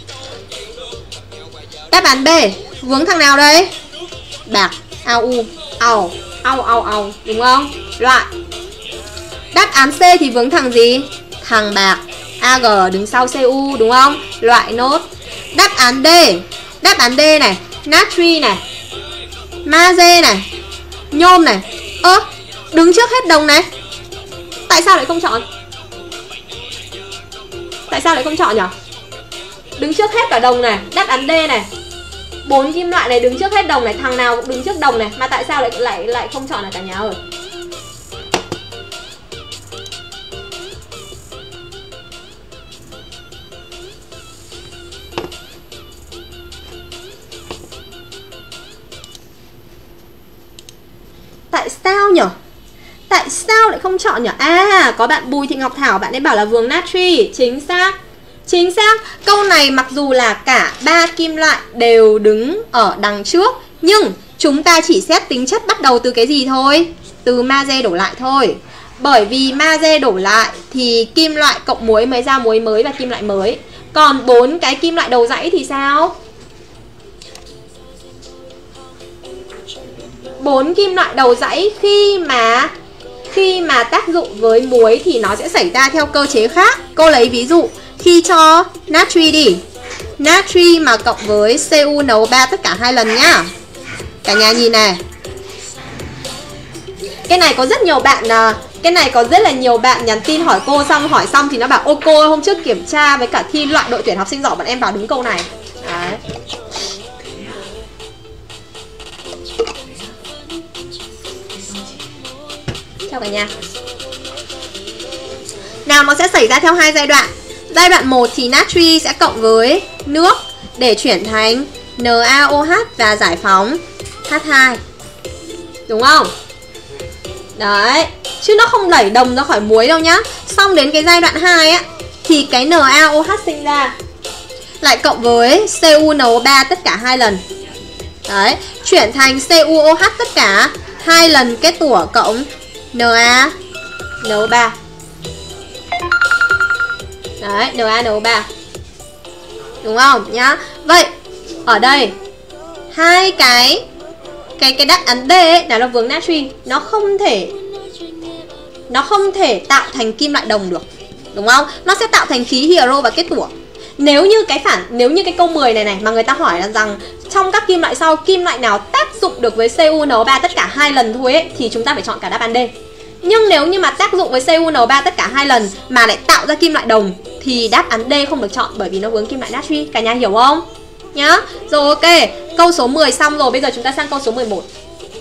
Đáp án B, vướng thằng nào đây? Bạc, ao u, ao, ao ao ao, đúng không? Loại. Đáp án C thì vướng thằng gì? Thằng bạc, a giê đứng sau xê u, đúng không? Loại nốt. Đáp án D, đáp án D này, natri này, magie này, nhôm này. Ơ, đứng trước hết đồng này. Tại sao lại không chọn? Tại sao lại không chọn nhỉ? Đứng trước hết cả đồng này. Đáp án D này, bốn kim loại này đứng trước hết đồng này. Thằng nào cũng đứng trước đồng này. Mà tại sao lại lại lại không chọn này cả nhà ơi? Tại sao nhỉ? Tại sao lại không chọn nhỉ? À, có bạn Bùi Thị Ngọc Thảo, bạn ấy bảo là vướng natri. Chính xác. Chính xác. Câu này mặc dù là cả ba kim loại đều đứng ở đằng trước, nhưng chúng ta chỉ xét tính chất bắt đầu từ cái gì thôi? Từ magie đổ lại thôi. Bởi vì magie đổ lại thì kim loại cộng muối mới ra muối mới và kim loại mới. Còn bốn cái kim loại đầu dãy thì sao? Bốn kim loại đầu dãy khi mà khi mà tác dụng với muối thì nó sẽ xảy ra theo cơ chế khác. Cô lấy ví dụ khi cho natri đi, natri mà cộng với xê u en o ba tất cả hai lần nhá. Cả nhà nhìn này. Cái này có rất nhiều bạn Cái này có rất là nhiều bạn nhắn tin hỏi cô, xong hỏi xong thì nó bảo ô cô hôm trước kiểm tra với cả thi loại đội tuyển học sinh giỏi bọn em vào đúng câu này. Đấy. Chào cả nhà. Nào, nó sẽ xảy ra theo hai giai đoạn. Giai đoạn một thì natri sẽ cộng với nước để chuyển thành NaOH và giải phóng H hai. Đúng không? Đấy. Chứ nó không đẩy đồng ra khỏi muối đâu nhá. Xong đến cái giai đoạn hai á thì cái NaOH sinh ra lại cộng với xê u en o ba tất cả hai lần. Đấy, chuyển thành xê u o hát tất cả hai lần kết tủa cộng NaNO ba. Đấy, NaNO ba. Đúng không nhá? Vậy ở đây hai cái cái cái đáp án D ấy, là nó vướng natri, nó không thể nó không thể tạo thành kim loại đồng được. Đúng không? Nó sẽ tạo thành khí hydro và kết tủa. Nếu như cái phản nếu như cái câu mười này này mà người ta hỏi là rằng trong các kim loại sau, kim loại nào tác dụng được với xê u en o ba tất cả hai lần thôi ấy, thì chúng ta phải chọn cả đáp án D. Nhưng nếu như mà tác dụng với xê u en o ba tất cả hai lần mà lại tạo ra kim loại đồng thì đáp án D không được chọn, bởi vì nó vướng kim loại natri. Cả nhà hiểu không? Nhá. Rồi ok, câu số mười xong rồi, bây giờ chúng ta sang câu số mười một.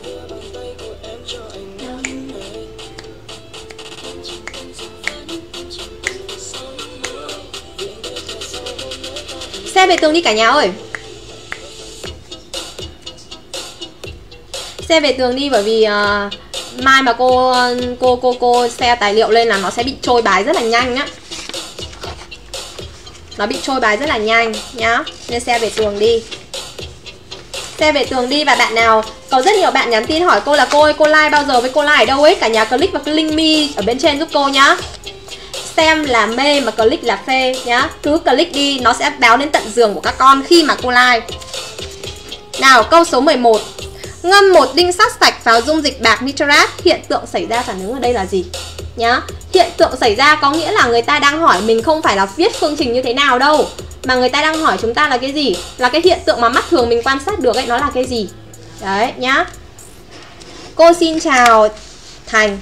Xe về tường đi cả nhà ơi. Xe về tường đi, bởi vì uh, mai mà cô cô cô cô xe tài liệu lên là nó sẽ bị trôi bài rất là nhanh nhá. Nó bị trôi bài rất là nhanh nhá. Nên xe về tường đi. Xe về tường đi. Và bạn nào, có rất nhiều bạn nhắn tin hỏi cô là cô ơi, cô like bao giờ với cô like ở đâu ấy. Cả nhà click vào cái link me ở bên trên giúp cô nhá. Xem là mê mà click là phê nhá. Cứ click đi, nó sẽ báo đến tận giường của các con khi mà cô like. Nào, câu số mười một. Ngâm một đinh sắt sạch vào dung dịch bạc nitrat, hiện tượng xảy ra phản ứng ở đây là gì? Nhá. Hiện tượng xảy ra có nghĩa là người ta đang hỏi mình không phải là viết phương trình như thế nào đâu, mà người ta đang hỏi chúng ta là cái gì? Là cái hiện tượng mà mắt thường mình quan sát được ấy, nó là cái gì? Đấy nhá. Cô xin chào Thành.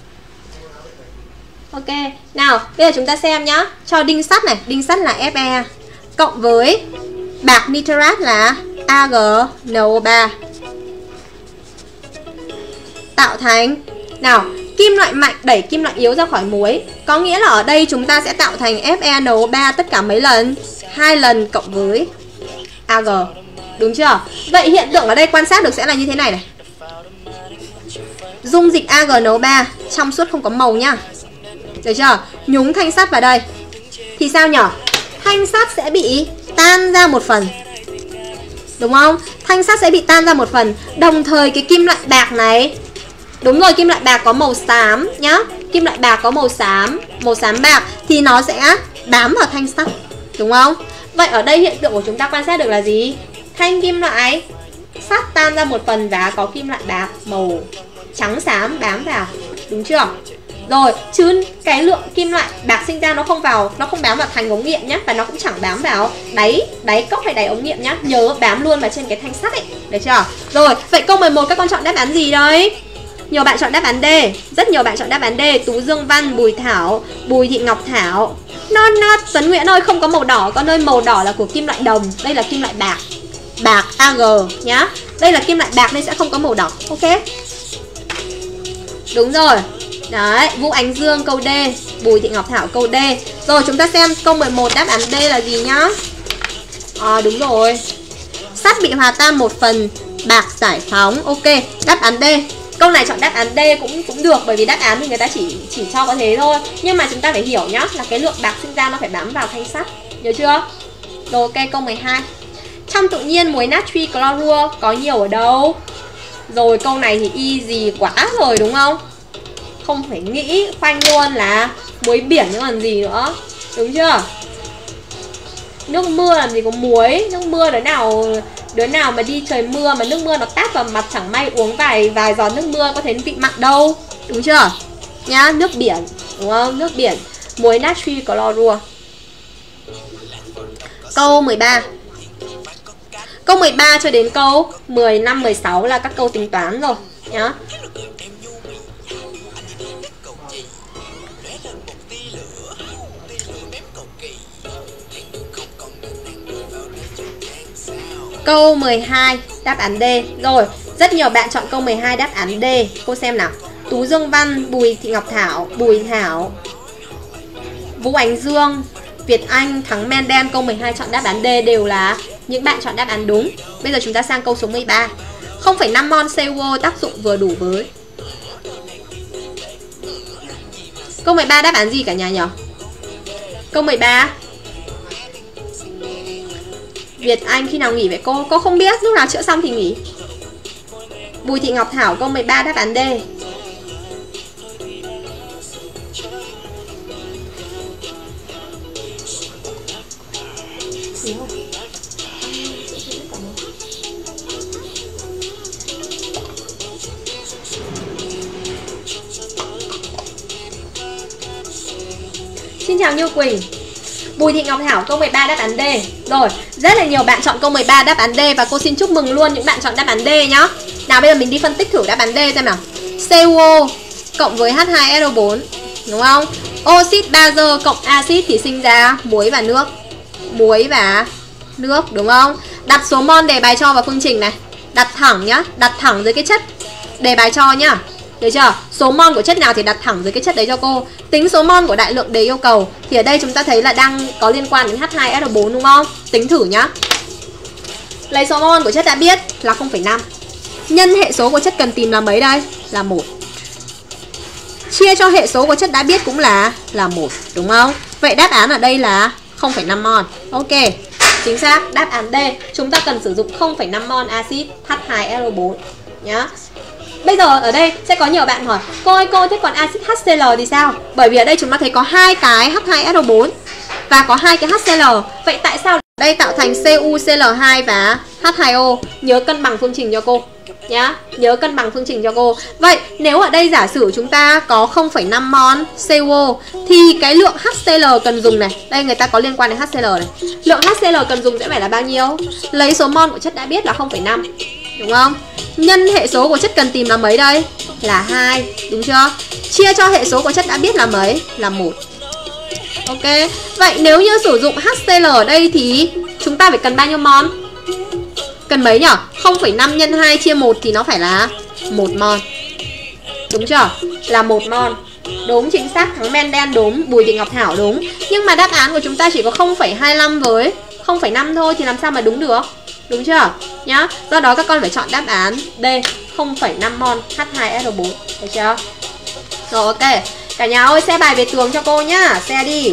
Ok, nào, bây giờ chúng ta xem nhá. Cho đinh sắt này, đinh sắt là Fe cộng với bạc nitrat là a giê en o ba tạo thành, nào, kim loại mạnh đẩy kim loại yếu ra khỏi muối. Có nghĩa là ở đây chúng ta sẽ tạo thành FeNO ba tất cả mấy lần? Hai lần cộng với a giê. Đúng chưa? Vậy hiện tượng ở đây quan sát được sẽ là như thế này này. Dung dịch a giê en o ba trong suốt không có màu nhá. Được chưa? Nhúng thanh sắt vào đây thì sao nhở? Thanh sắt sẽ bị tan ra một phần. Đúng không? Thanh sắt sẽ bị tan ra một phần. Đồng thời cái kim loại bạc này, đúng rồi, kim loại bạc có màu xám nhá. Kim loại bạc có màu xám, màu xám bạc thì nó sẽ bám vào thanh sắt. Đúng không? Vậy ở đây hiện tượng của chúng ta quan sát được là gì? Thanh kim loại sắt tan ra một phần và có kim loại bạc màu trắng xám bám vào. Đúng chưa? Rồi, chứ cái lượng kim loại bạc sinh ra nó không vào, nó không bám vào thành ống nghiệm nhá, và nó cũng chẳng bám vào đáy đáy cốc hay đáy ống nghiệm nhá. Nhớ bám luôn vào trên cái thanh sắt ấy. Được chưa? Rồi, vậy câu mười một các con chọn đáp án gì đấy? Nhiều bạn chọn đáp án D, rất nhiều bạn chọn đáp án D. Tú Dương Văn, Bùi Thảo, Bùi Thị Ngọc Thảo. Non nát, Tuấn Nguyễn ơi, không có màu đỏ, con ơi, màu đỏ là của kim loại đồng. Đây là kim loại bạc, bạc a giê nhá. Đây là kim loại bạc nên sẽ không có màu đỏ. Ok, đúng rồi. Đấy, Vũ Ánh Dương câu D, Bùi Thị Ngọc Thảo câu D. Rồi chúng ta xem câu mười một đáp án D là gì nhá. À đúng rồi. Sắt bị hòa tan một phần, bạc giải phóng. Ok, đáp án D. Câu này chọn đáp án D cũng cũng được, bởi vì đáp án thì người ta chỉ chỉ cho có thế thôi. Nhưng mà chúng ta phải hiểu nhá, là cái lượng bạc sinh ra nó phải bám vào thanh sắt. Nhớ chưa? Rồi ok, câu mười hai. Trong tự nhiên muối natri clorua có nhiều ở đâu? Rồi câu này thì easy quá rồi đúng không? Không phải nghĩ, khoanh luôn là muối biển chứ còn gì nữa. Đúng chưa? Nước mưa làm gì có muối. Nước mưa đứa nào đứa nào mà đi trời mưa mà nước mưa nó tát vào mặt chẳng may uống vài vài giọt nước mưa có thấy vị mặn đâu. Đúng chưa? Nhá, nước biển, đúng không? Nước biển, muối natri clorua. Câu mười ba. Câu mười ba cho đến câu mười lăm, mười sáu là các câu tính toán rồi nhá. Câu mười hai đáp án D. Rồi, rất nhiều bạn chọn câu mười hai đáp án D. Cô xem nào. Tú Dương Văn, Bùi Thị Ngọc Thảo, Bùi Thảo, Vũ Ánh Dương, Việt Anh, Thắng Men Đen câu mười hai chọn đáp án D đều là những bạn chọn đáp án đúng. Bây giờ chúng ta sang câu số mười ba. không phẩy năm mol xê u ô tác dụng vừa đủ với. Câu mười ba đáp án gì cả nhà nhỉ? Câu mười ba. Việt Anh khi nào nghỉ vậy cô? Cô không biết, lúc nào chữa xong thì nghỉ. Bùi Thị Ngọc Thảo câu mười ba đáp án D. Xin chào Như Quỳnh. Bùi Thị Ngọc Thảo câu mười ba đáp án D. Rồi, rất là nhiều bạn chọn câu mười ba đáp án D. Và cô xin chúc mừng luôn những bạn chọn đáp án D nhá. Nào bây giờ mình đi phân tích thử đáp án D xem nào. xê u ô cộng với H hai S O bốn, đúng không? Oxit bazơ cộng axit thì sinh ra muối và nước. Muối và nước, đúng không? Đặt số mol đề bài cho vào phương trình này. Đặt thẳng nhá, đặt thẳng dưới cái chất đề bài cho nhá. Được chưa? Số mol của chất nào thì đặt thẳng dưới cái chất đấy cho cô. Tính số mol của đại lượng đề yêu cầu. Thì ở đây chúng ta thấy là đang có liên quan đến H hai S O bốn đúng không? Tính thử nhá. Lấy số mol của chất đã biết là không phẩy năm. Nhân hệ số của chất cần tìm là mấy đây? Là một. Chia cho hệ số của chất đã biết cũng là là một, đúng không? Vậy đáp án ở đây là không phẩy năm mol. Ok. Chính xác, đáp án D. Chúng ta cần sử dụng không phẩy năm mol axit H hai S O bốn nhá. Bây giờ ở đây sẽ có nhiều bạn hỏi cô ơi cô, thế còn axit H C L thì sao? Bởi vì ở đây chúng ta thấy có hai cái H hai S O bốn và có hai cái H C L. Vậy tại sao đây tạo thành C U C L hai và H hai O? Nhớ cân bằng phương trình cho cô nhá. Nhớ cân bằng phương trình cho cô. Vậy nếu ở đây giả sử chúng ta có không phẩy năm mol C U O thì cái lượng H C L cần dùng này, đây người ta có liên quan đến H C L này. Lượng H C L cần dùng sẽ phải là bao nhiêu? Lấy số mol của chất đã biết là không phẩy năm, đúng không? Nhân hệ số của chất cần tìm là mấy đây? Là hai, đúng chưa? Chia cho hệ số của chất đã biết là mấy? Là một. Ok. Vậy nếu như sử dụng H C L ở đây thì chúng ta phải cần bao nhiêu mol? Cần mấy nhỉ? không phẩy năm nhân hai chia một thì nó phải là một mol. Đúng chưa? Là một mol. Đúng, chính xác. Thắng Men Đen đúng, Bùi Thị Ngọc Thảo đúng. Nhưng mà đáp án của chúng ta chỉ có không phẩy hai lăm với không phẩy năm thôi thì làm sao mà đúng được? Đúng chưa? Nhá. Do đó các con phải chọn đáp án D, không phẩy năm mol H hai S O bốn. Được chưa? Rồi ok. Cả nhà ơi, xe bài về tường cho cô nhá. Xe đi.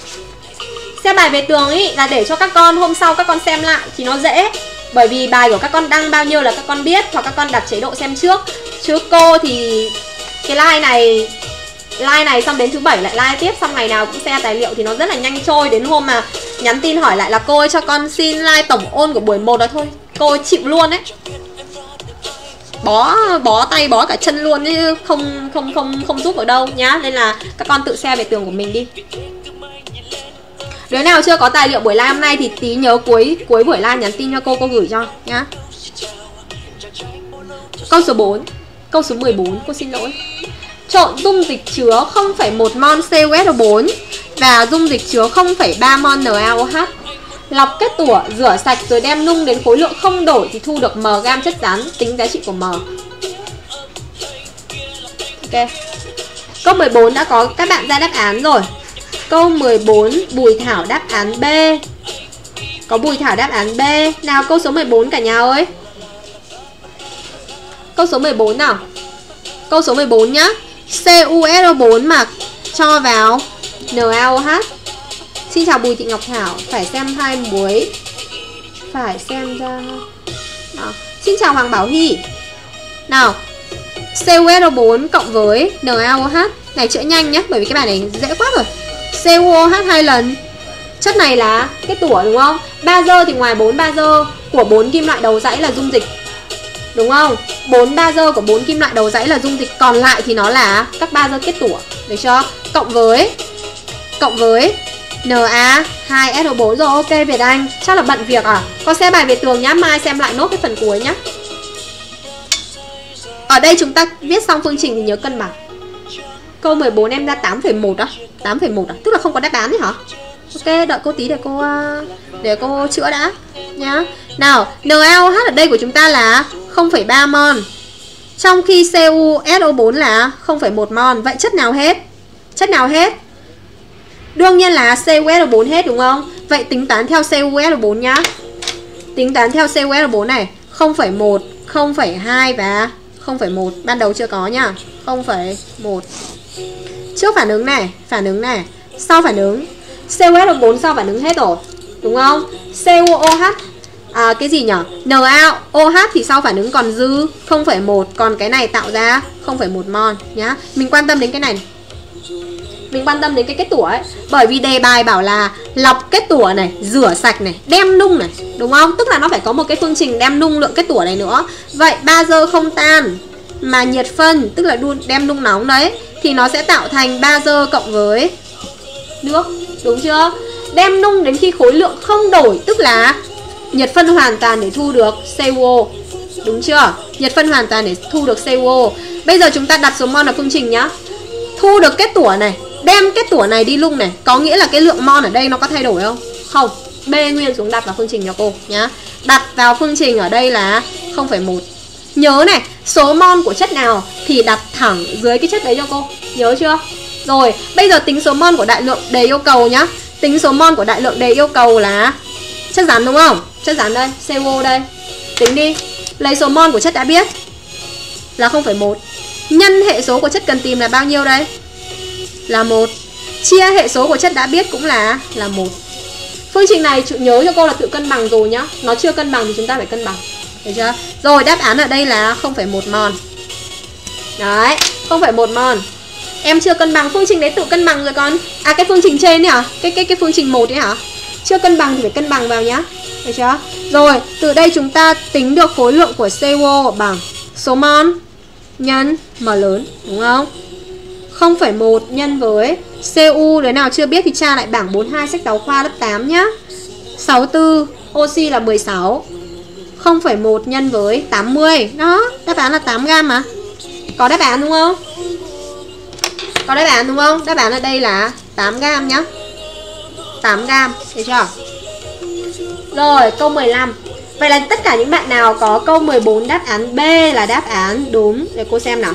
Xe bài về tường ý là để cho các con hôm sau các con xem lại thì nó dễ. Bởi vì bài của các con đăng bao nhiêu là các con biết, hoặc các con đặt chế độ xem trước. Chứ cô thì cái like này like này xong đến thứ bảy lại like tiếp, xong ngày nào cũng share tài liệu thì nó rất là nhanh trôi. Đến hôm mà nhắn tin hỏi lại là cô ơi cho con xin like tổng ôn của buổi một đó thôi, cô chịu luôn đấy. Bó bó tay bó cả chân luôn chứ không không không không giúp ở đâu nhá. Nên là các con tự share về tường của mình đi. Đứa nào chưa có tài liệu buổi live hôm nay thì tí nhớ cuối cuối buổi live nhắn tin cho cô, cô gửi cho nhá. Câu số bốn. Câu số mười bốn, cô xin lỗi. Trộn dung dịch chứa không phẩy một mol C U S O bốn và dung dịch chứa không phẩy ba mol N A O H. Lọc kết tủa, rửa sạch rồi đem nung đến khối lượng không đổi thì thu được m gam chất rắn, tính giá trị của m. Ok. Câu mười bốn đã có các bạn ra đáp án rồi. Câu mười bốn, Bùi Thảo đáp án B. Có Bùi Thảo đáp án B. Nào câu số mười bốn cả nhà ơi. Câu số mười bốn nào. Câu số mười bốn nhá. C U S O bốn mà cho vào N A O H Xin chào Bùi Thị Ngọc Thảo. Phải xem hai muối. Phải xem ra nào. Xin chào Hoàng Bảo Hy. Nào, xê u ét o bốn cộng với en a o hát. Này chữa nhanh nhé, bởi vì cái bài này dễ quá rồi. xê u o hát hai lần. Chất này là kết tủa đúng không? Bazơ thì ngoài bốn bazơ của bốn kim loại đầu dãy là dung dịch, đúng không? bốn bazơ của bốn kim loại đầu dãy là dung dịch, còn lại thì nó là các bazơ kết tủa, được chưa? Cộng với cộng với en a hai ét o bốn rồi. Ok Việt Anh, chắc là bận việc à? Con xem bài về tường nhá, mai xem lại nốt cái phần cuối nhá. Ở đây chúng ta viết xong phương trình thì nhớ cân bằng. Câu mười bốn em ra tám phẩy một á, tám phẩy một à? Tức là không có đáp án đấy hả? Ok, đợi cô tí để cô để cô chữa đã nhá. Nào, en a o hát ở đây của chúng ta là không phẩy ba mol. Trong khi xê u ét o bốn là không phẩy một mol. Vậy chất nào hết? Chất nào hết? Đương nhiên là xê u ét o bốn hết đúng không? Vậy tính toán theo xê u ét o bốn nhá. Tính toán theo xê u ét o bốn này, không phẩy một, không phẩy hai và không phẩy một. Ban đầu chưa có nhá. không phẩy một. Trước phản ứng này, phản ứng này, sau phản ứng. xê u ét o bốn sau phản ứng hết rồi, đúng không? xê u o hát à, cái gì nhỉ? en a o hát thì sau phản ứng còn dư không phẩy một, còn cái này tạo ra không phẩy một mol nhá. Mình quan tâm đến cái này. Mình quan tâm đến cái kết tủa ấy, bởi vì đề bài bảo là lọc kết tủa này, rửa sạch này, đem nung này, đúng không? Tức là nó phải có một cái phương trình đem nung lượng kết tủa này nữa. Vậy bazơ không tan mà nhiệt phân, tức là đem nung nóng đấy, thì nó sẽ tạo thành bazơ cộng với nước, đúng chưa? Đem nung đến khi khối lượng không đổi, tức là nhiệt phân hoàn toàn để thu được xê u o, đúng chưa? Nhiệt phân hoàn toàn để thu được xê u o. Bây giờ chúng ta đặt số mol vào phương trình nhá. Thu được kết tủa này, đem kết tủa này đi nung này, có nghĩa là cái lượng mol ở đây nó có thay đổi không? Không. B nguyên xuống đặt vào phương trình cho cô nhá. Đặt vào phương trình ở đây là không phẩy một. Nhớ này, số mol của chất nào thì đặt thẳng dưới cái chất đấy cho cô. Nhớ chưa? Rồi, bây giờ tính số mol của đại lượng đề yêu cầu nhá. Tính số mol của đại lượng đề yêu cầu là chất rắn đúng không? Chất rắn đây, xê u o đây. Tính đi. Lấy số mol của chất đã biết là không phẩy một. Nhân hệ số của chất cần tìm là bao nhiêu đây? Là một. Chia hệ số của chất đã biết cũng là là một. Phương trình này nhớ cho cô là tự cân bằng rồi nhá. Nó chưa cân bằng thì chúng ta phải cân bằng. Được chưa? Rồi đáp án ở đây là không phẩy một mol. Đấy, không phẩy một mol. Em chưa cân bằng, phương trình đấy tự cân bằng rồi con. À cái phương trình trên đấy hả? Cái cái cái phương trình một đấy hả? Chưa cân bằng thì phải cân bằng vào nhá. Được chưa? Rồi, từ đây chúng ta tính được khối lượng của xê u o bằng số mol nhân M lớn, đúng không? không phẩy một nhân với xê u, đứa nào chưa biết thì tra lại bảng bốn mươi hai sách giáo khoa lớp tám nhá. sáu mươi tư, oxy là mười sáu. không phẩy một nhân với tám mươi. Đó, đáp án là tám gam mà. Có đáp án đúng không? Có đáp án đúng không? Đáp án ở đây là tám gam nhá. tám gam, được chưa? Rồi, câu mười lăm. Vậy là tất cả những bạn nào có câu mười bốn đáp án B là đáp án đúng. Để cô xem nào.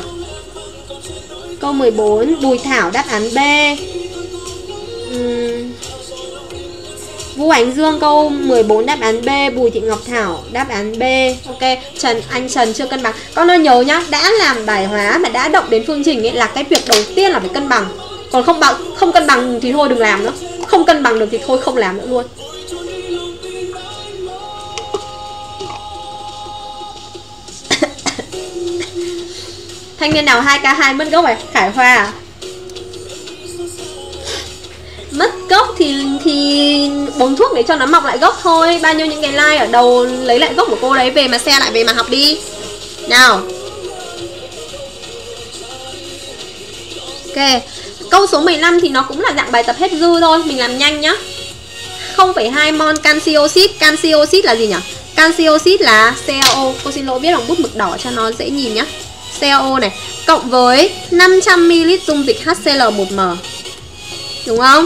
Câu mười bốn, Bùi Thảo đáp án B. uhm. Vũ Ánh Dương câu mười bốn đáp án B. Bùi Thị Ngọc Thảo đáp án B. Ok, Trần anh Trần chưa cân bằng. Con nói nhớ nhá, đã làm bài hóa mà đã động đến phương trình ấy là cái việc đầu tiên là phải cân bằng. Còn không bằng, không cân bằng thì thôi đừng làm nữa. Không cân bằng được thì thôi không làm nữa luôn. Thanh niên nào hai k hai mất gốc này? Khải Hoa à? Mất gốc thì thì uống thuốc để cho nó mọc lại gốc thôi. Bao nhiêu những cái like ở đầu lấy lại gốc của cô đấy, về mà xe lại về mà học đi. Nào. Ok. Câu số mười lăm thì nó cũng là dạng bài tập hết dư thôi. Mình làm nhanh nhá. không phẩy hai mol canxi oxit. Canxi oxit là gì nhỉ? Canxi oxit là xê a o. Cô xin lỗi viết bằng bút mực đỏ cho nó dễ nhìn nhá. xê a o này cộng với năm trăm mi li lít dung dịch hát xê lờ một mol. Đúng không?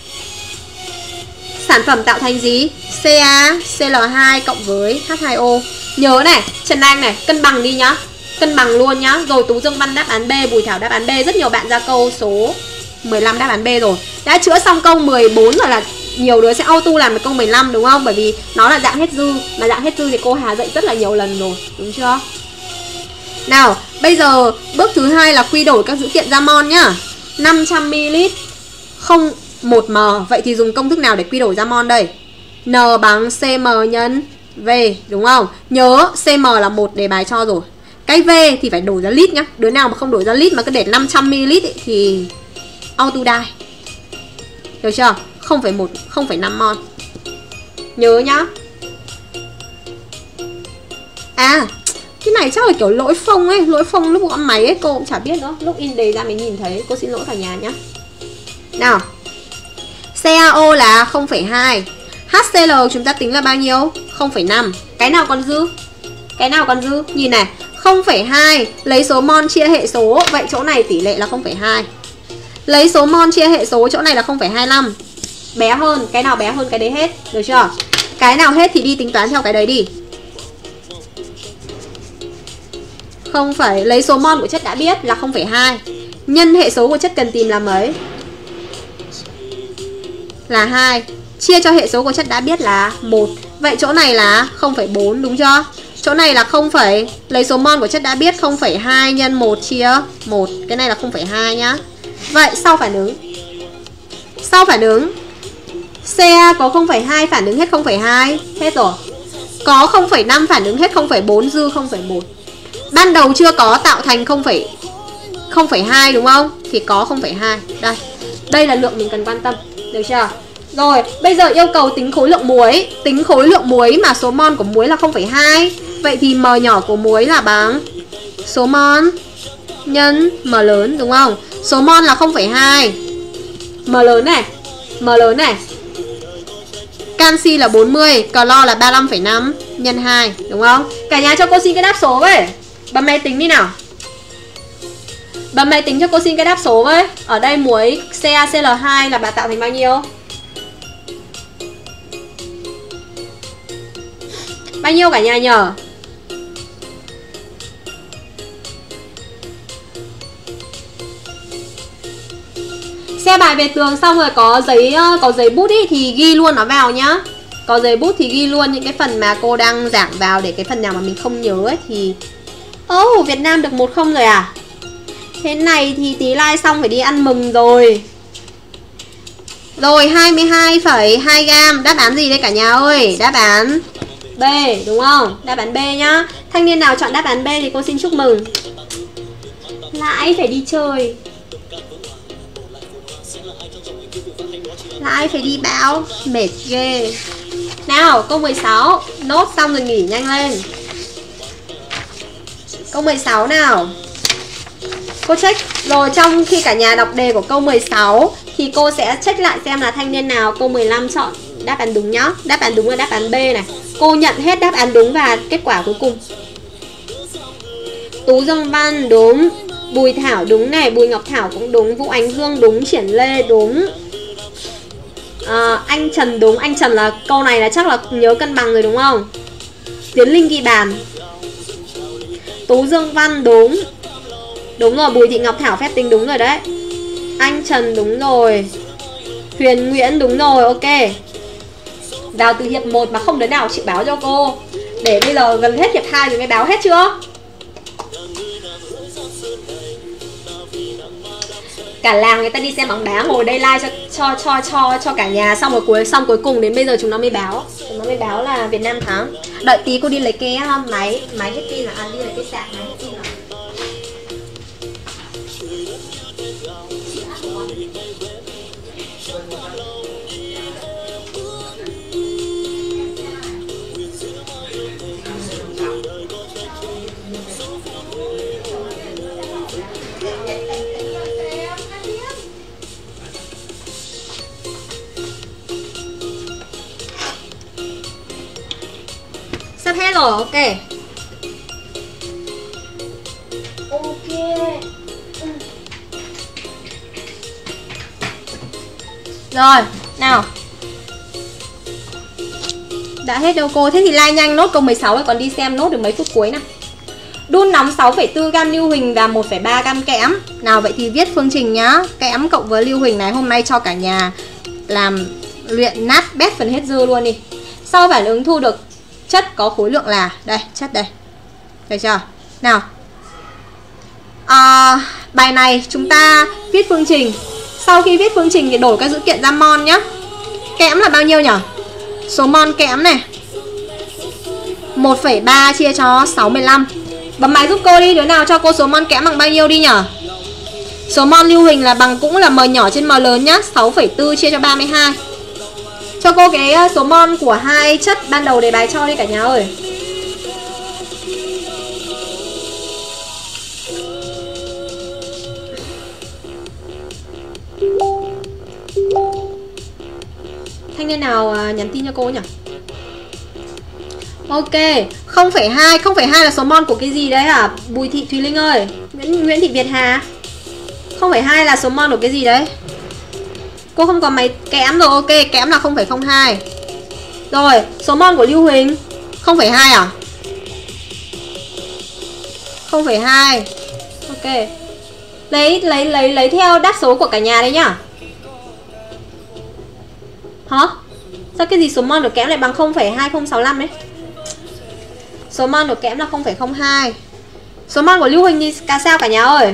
Sản phẩm tạo thành gì? xê a xê lờ hai cộng với hát hai o. Nhớ này, Trần Anh này, cân bằng đi nhá. Cân bằng luôn nhá. Rồi Tú Dương Văn đáp án B, Bùi Thảo đáp án B. Rất nhiều bạn ra câu số mười lăm đáp án B rồi. Đã chữa xong câu mười bốn rồi là nhiều đứa sẽ auto làm được câu mười lăm đúng không? Bởi vì nó là dạng hết dư. Mà dạng hết dư thì cô Hà dạy rất là nhiều lần rồi. Đúng chưa? Nào, bây giờ bước thứ hai là quy đổi các dữ kiện ra mol nhá. năm trăm mi li lít không một m. Vậy thì dùng công thức nào để quy đổi ra mol đây? N bằng cm nhân V, đúng không? Nhớ cm là một, đề bài cho rồi. Cái V thì phải đổi ra lít nhá. Đứa nào mà không đổi ra lít mà cứ để năm trăm mi li lít ấy, thì auto die. Được chưa? không phẩy một, không phẩy năm mol. Nhớ nhá. À, cái này chắc là kiểu lỗi phông ấy, lỗi phông lúc gõ máy ấy, cô cũng chả biết nữa. Lúc in đề ra mới nhìn thấy, cô xin lỗi cả nhà nhá. Nào, xê a o là không phẩy hai, hát xê lờ chúng ta tính là bao nhiêu? không phẩy năm. Cái nào còn dư? Cái nào còn dư? Nhìn này, không phẩy hai lấy số mol chia hệ số, vậy chỗ này tỷ lệ là không phẩy hai. Lấy số mol chia hệ số, chỗ này là không phẩy hai lăm. Bé hơn, cái nào bé hơn cái đấy hết, được chưa? Cái nào hết thì đi tính toán theo cái đấy đi. Không phải lấy số mol của chất đã biết là không phẩy hai, nhân hệ số của chất cần tìm là mấy? Là hai, chia cho hệ số của chất đã biết là một. Vậy chỗ này là không phẩy bốn, đúng chưa? Chỗ này là không, lấy số mol của chất đã biết không phẩy hai nhân một chia một. Cái này là không phẩy hai nhá. Vậy sau phản ứng, Sau phản ứng ca có không phẩy hai phản ứng hết không phẩy hai, hết rồi. Có không phẩy năm phản ứng hết không phẩy bốn, dư không phẩy một. Ban đầu chưa có tạo thành không phẩy hai đúng không? Thì có không phẩy hai. Đây, đây là lượng mình cần quan tâm, được chưa? Rồi, bây giờ yêu cầu tính khối lượng muối. Tính khối lượng muối mà số mol của muối là không phẩy hai. Vậy thì m nhỏ của muối là bằng số mol nhân m lớn, đúng không? Số mol là không phẩy hai, m lớn này, m lớn này. Canxi là bốn mươi, clo là ba mươi lăm phẩy năm nhân hai, đúng không? Cả nhà cho cô xin cái đáp số với. Bấm máy tính đi nào. Bấm máy tính cho cô xin cái đáp số với. Ở đây muối CaCl hai là bà tạo thành bao nhiêu? Bao nhiêu cả nhà nhờ? Xe bài về tường xong rồi có giấy có giấy bút ý, thì ghi luôn nó vào nhá. Có giấy bút thì ghi luôn những cái phần mà cô đang giảng vào, để cái phần nào mà mình không nhớ ấy thì... Ồ, oh, Việt Nam được một không rồi à? Thế này thì tí like xong phải đi ăn mừng rồi. Rồi, hai mươi hai phẩy hai gam. Đáp án gì đây cả nhà ơi? Đáp án B, đúng không? Đáp án B nhá. Thanh niên nào chọn đáp án B thì cô xin chúc mừng. Lại phải đi chơi, lại phải đi báo, mệt ghê. Nào, câu mười sáu. Nốt xong rồi nghỉ nhanh lên. Câu mười sáu nào. Cô check. Rồi trong khi cả nhà đọc đề của câu mười sáu thì cô sẽ check lại xem là thanh niên nào câu mười lăm chọn đáp án đúng nhá. Đáp án đúng là đáp án B này. Cô nhận hết đáp án đúng và kết quả cuối cùng. Tú Dương Văn đúng, Bùi Thảo đúng này, Bùi Ngọc Thảo cũng đúng, Vũ Ánh Dương đúng, Triển Lê đúng, à, anh Trần đúng. Anh Trần là câu này là chắc là nhớ cân bằng rồi đúng không? Tiến Linh ghi bàn. Tú Dương Văn đúng. Đúng rồi, Bùi Thị Ngọc Thảo phép tính đúng rồi đấy. Anh Trần đúng rồi. Huyền Nguyễn đúng rồi, ok. Vào từ hiệp một mà không đứa nào chịu báo cho cô. Để bây giờ gần hết hiệp hai rồi mới báo hết chưa? Cả làng người ta đi xem bóng đá ngồi đây like cho cho cho cho cho cả nhà, xong rồi cuối xong cuối cùng đến bây giờ chúng nó mới báo. Chúng nó mới báo là Việt Nam thắng. Đợi tí cô đi lấy cái máy máy hết pin là à, đi lấy cái sạc máy hết pin rồi. Sắp hết rồi, ok. Ok. Ừ. Rồi, nào. Đã hết đâu cô. Thế thì like nhanh nốt câu mười sáu ấy, còn đi xem nốt được mấy phút cuối nào. Đun nóng sáu phẩy bốn gam lưu huỳnh và một phẩy ba gam kẽm. Nào vậy thì viết phương trình nhá. Kẽm cộng với lưu huỳnh này hôm nay cho cả nhà làm luyện nát bét phần hết dư luôn đi. Sau phản ứng thu được chất có khối lượng là đây, chất đây. Được chưa? Nào. À, bài này chúng ta viết phương trình Sau khi viết phương trình thì đổi các dữ kiện ra mol nhá. Kẽm là bao nhiêu nhỉ? Số mol kẽm này một phẩy ba chia cho sáu mươi lăm. Bấm máy giúp cô đi, đứa nào cho cô số mol kẽm bằng bao nhiêu đi nhở? Số mol lưu huỳnh là bằng cũng là m nhỏ trên m lớn nhá, sáu phẩy bốn chia cho ba mươi hai. Cho cô cái số mol của hai chất ban đầu đề bài cho đi cả nhà ơi. Thanh niên nào nhắn tin cho cô nhỉ? Ok, không phẩy hai, không phẩy hai là số mol của cái gì đấy hả? Bùi Thị Thùy Linh ơi, Nguyễn, Nguyễn Thị Việt Hà. không phẩy hai là số mol của cái gì đấy? Cô không có máy kẽm rồi, ok, kẽm là không phẩy không hai. Rồi, số mol của lưu huỳnh không phẩy hai à? không phẩy hai. Ok. Lấy lấy lấy lấy theo đáp số của cả nhà đấy nhá. Hả? Sao cái gì số mol của kẽm lại bằng không phẩy hai không sáu lăm ấy? Số mol của kẽm là không phẩy không hai. Số mol của lưu huỳnh thì cả sao cả nhà ơi?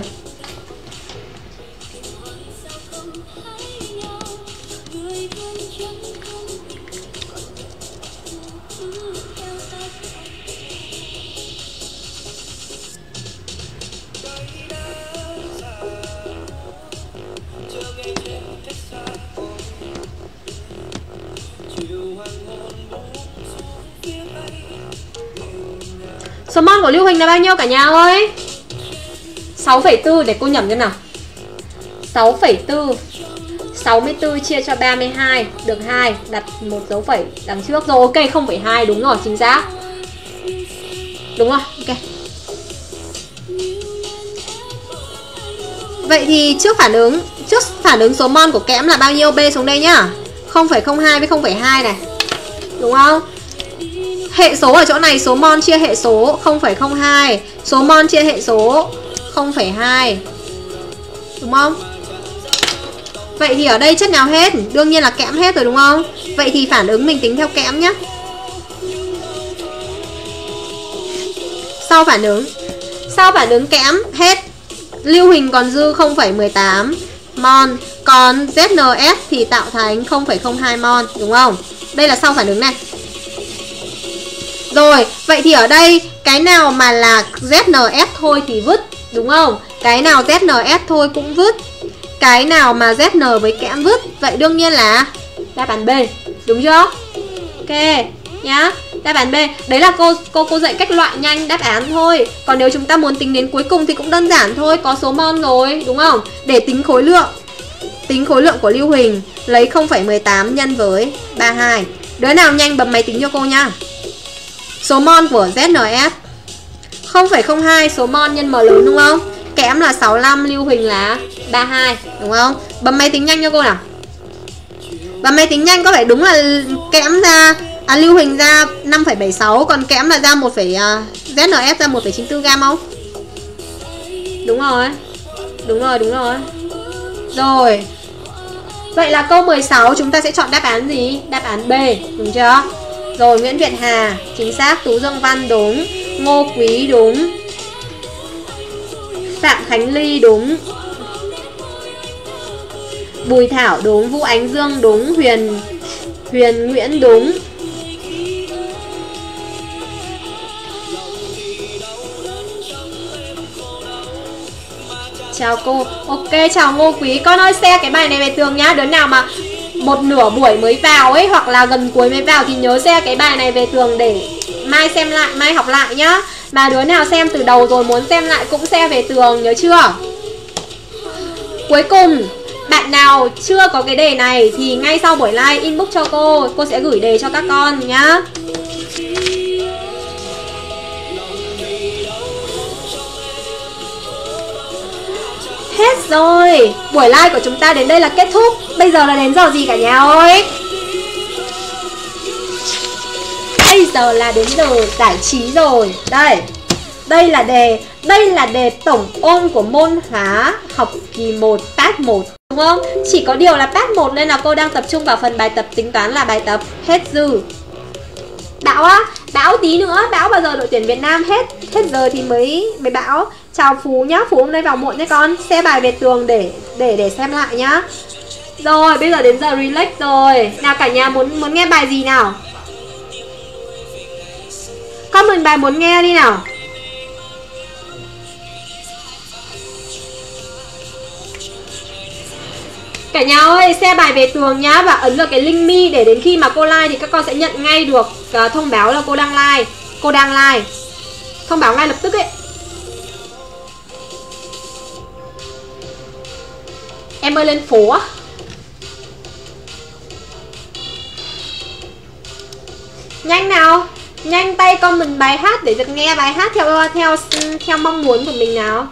Số mol của lưu huỳnh là bao nhiêu cả nhà ơi? sáu phẩy bốn, để cô nhẩm cho nào. sáu phẩy bốn. sáu mươi tư chia cho ba mươi hai được hai, đặt một dấu phẩy đằng trước. Rồi ok, không phẩy hai đúng rồi, chính xác. Đúng rồi, ok. Vậy thì trước phản ứng, trước phản ứng số mol của kẽm là bao nhiêu? B xuống đây nhá. không phẩy không hai với không phẩy hai này. Đúng không? Hệ số ở chỗ này, số mol chia hệ số không phẩy không hai, số mol chia hệ số không phẩy hai. Đúng không? Vậy thì ở đây chất nào hết? Đương nhiên là kẽm hết rồi đúng không? Vậy thì phản ứng mình tính theo kẽm nhé. Sau phản ứng Sau phản ứng kẽm hết, lưu huỳnh còn dư không phẩy một tám mol, còn Z N S thì tạo thành không phẩy không hai mol, đúng không? Đây là sau phản ứng này. Rồi, vậy thì ở đây cái nào mà là Z N S thôi thì vứt, đúng không? Cái nào Z N S thôi cũng vứt. Cái nào mà Z N với kẽm vứt. Vậy đương nhiên là đáp án B, đúng chưa? Ok, nhá. Đáp án B. Đấy là cô cô cô dạy cách loại nhanh đáp án thôi. Còn nếu chúng ta muốn tính đến cuối cùng thì cũng đơn giản thôi, có số mol rồi, đúng không? Để tính khối lượng. Tính khối lượng của lưu huỳnh, lấy không phẩy một tám nhân với ba mươi hai. Đứa nào nhanh bấm máy tính cho cô nhá. Số mol của Z N S không phẩy không hai, số mol nhân m lớn đúng không? Kẽm là sáu mươi lăm, lưu huỳnh là ba mươi hai, đúng không? Bấm máy tính nhanh cho cô nào. Bấm máy tính nhanh có phải đúng là kẽm ra à, lưu huỳnh ra năm phẩy bảy sáu, còn kẽm là ra một, uh, Z N S ra một phẩy chín tư gam không? Đúng rồi. Đúng rồi, đúng rồi. Rồi. Vậy là câu mười sáu chúng ta sẽ chọn đáp án gì? Đáp án B, đúng chưa? Rồi, Nguyễn Việt Hà chính xác, Tú Dương Văn đúng, Ngô Quý đúng, Phạm Khánh Ly đúng, Bùi Thảo đúng, Vũ Ánh Dương đúng, Huyền Huyền Nguyễn đúng. Chào cô. Ok, chào Ngô Quý. Con ơi, share cái bài này về tường nhá. Đứa nào mà một nửa buổi mới vào ấy, hoặc là gần cuối mới vào thì nhớ share cái bài này về tường để mai xem lại, mai học lại nhá. Mà đứa nào xem từ đầu rồi muốn xem lại cũng share về tường, nhớ chưa? Cuối cùng, bạn nào chưa có cái đề này thì ngay sau buổi live inbox cho cô, cô sẽ gửi đề cho các con nhá. Hết rồi, buổi live của chúng ta đến đây là kết thúc. Bây giờ là đến giờ gì cả nhà ơi? Bây giờ là đến giờ giải trí rồi. Đây, đây là đề Đây là đề tổng ôn của môn hóa học kỳ một part một, đúng không? Chỉ có điều là part một nên là cô đang tập trung vào phần bài tập tính toán là bài tập hết dư. Bão á, bão tí nữa, bão bao giờ đội tuyển Việt Nam hết hết giờ thì mới mới bão. Chào Phú nhá, Phú hôm nay vào muộn đấy con. Xe bài về tường để để để xem lại nhá. Rồi, bây giờ đến giờ relax rồi. Nào cả nhà muốn muốn nghe bài gì nào? Comment bài muốn nghe đi nào. Cả nhà ơi, xe bài về tường nhá. Và ấn vào cái link mi để đến khi mà cô like thì các con sẽ nhận ngay được uh, thông báo là cô đang like. Cô đang like. Thông báo ngay lập tức ấy. Em ơi lên phố á. Nhanh nào. Nhanh tay comment bài hát để được nghe bài hát theo theo theo mong muốn của mình nào.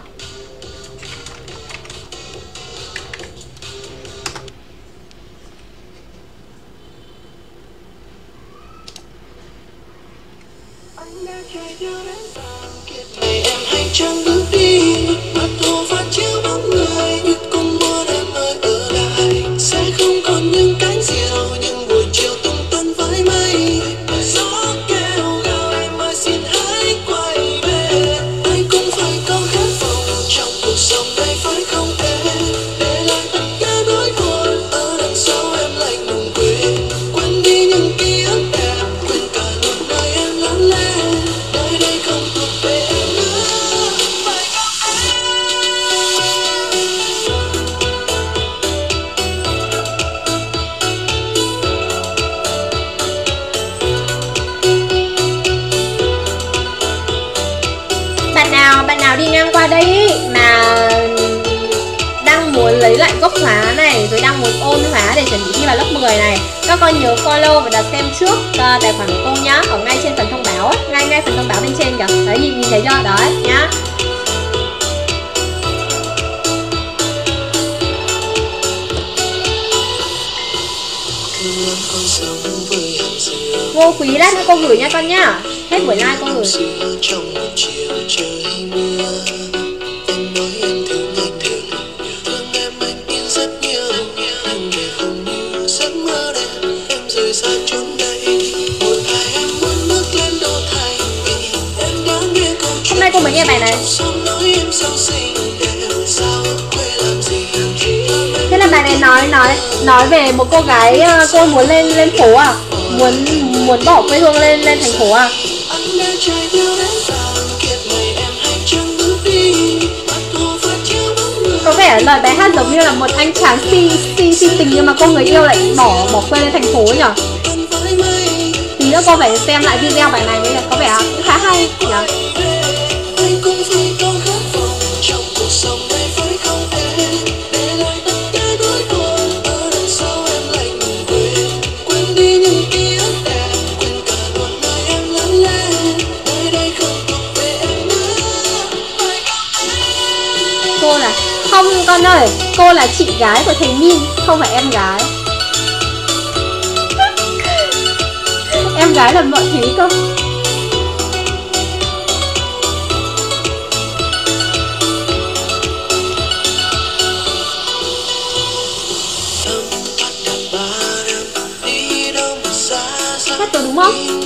Lấy lại gốc hóa này, rồi đang muốn ôn hóa để chuẩn bị thi vào lớp mười này. Các con nhớ follow và đặt xem trước uh, tài khoản của cô nhá. Ở ngay trên phần thông báo ấy, ngay ngay phần thông báo bên trên kìa. Đấy, nhìn, nhìn thấy chưa? Đấy, nhá. Ngô Quý lát nữa cô gửi nha con nhá. Hết buổi live cô gửi. Hôm nay cô mới nghe bài này. Thế là bài này nói nói nói về một cô gái cô muốn lên lên phố à, muốn muốn bỏ quê hương lên lên thành phố à. Có vẻ lời bài hát giống như là một anh chàng si si si tình nhưng mà cô người yêu lại bỏ bỏ quê lên thành phố nhỉ. Tí nữa cô phải xem lại video bài này mới có vẻ cũng khá hay nhỉ. Cô là không con ơi, cô là chị gái của thầy Min, không phải em gái. Em gái là mọi thứ cơ. Hát tôi đúng không?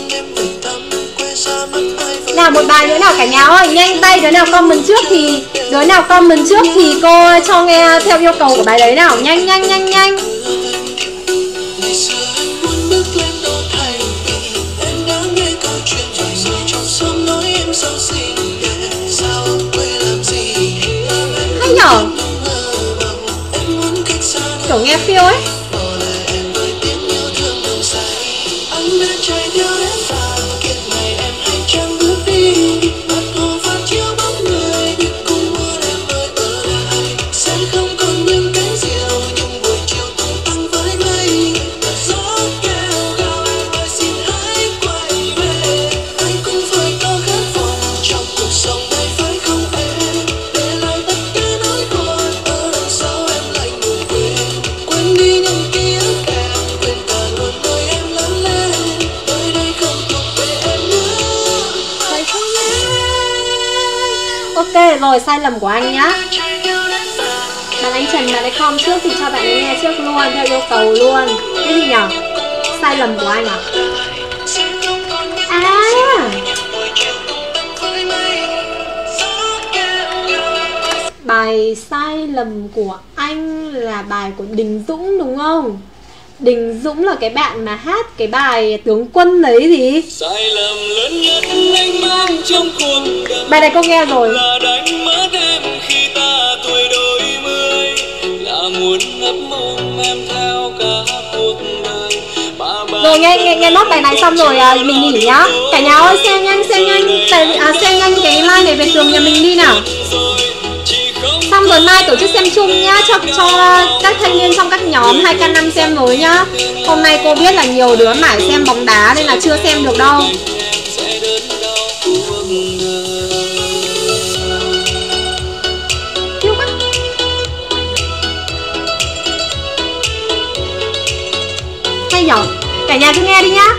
Nào một bài nữa nào cả nhà ơi, nhanh tay, đứa nào comment trước thì đứa nào comment trước thì cô cho nghe theo yêu cầu của bài đấy nào, nhanh nhanh nhanh nhanh. Hay nhở? Kiểu nghe feel ấy. Ok rồi, sai lầm của anh nhá. Bạn anh Trần bạn ấy com trước thì cho bạn ấy nghe trước luôn, theo yêu cầu luôn. Cái gì nhở? Sai lầm của anh à? À bài sai lầm của anh là bài của Đình Dũng đúng không? Đình Dũng là cái bạn mà hát cái bài Tướng Quân đấy gì? Sai lầm lớn nhất anh mang trong cuộc đời bài này cô nghe rồi. Là đánh mất em khi ta tuổi đôi mươi, là muốn ấp mộng em theo cả cuộc đời. Rồi nghe nghe nghe nốt bài này xong rồi à, mình nghỉ nhá. Cả nhà ơi share nhanh share nhanh tại à, share nhanh cái like này về tường nhà mình đi nào. Xong rồi mai tổ chức xem chung nhá, cho cho các thanh niên trong các nhóm hai k năm xem với nhá. Hôm nay cô biết là nhiều đứa mải xem bóng đá nên là chưa xem được đâu. Hay nhở? Cả nhà cứ nghe đi nhá.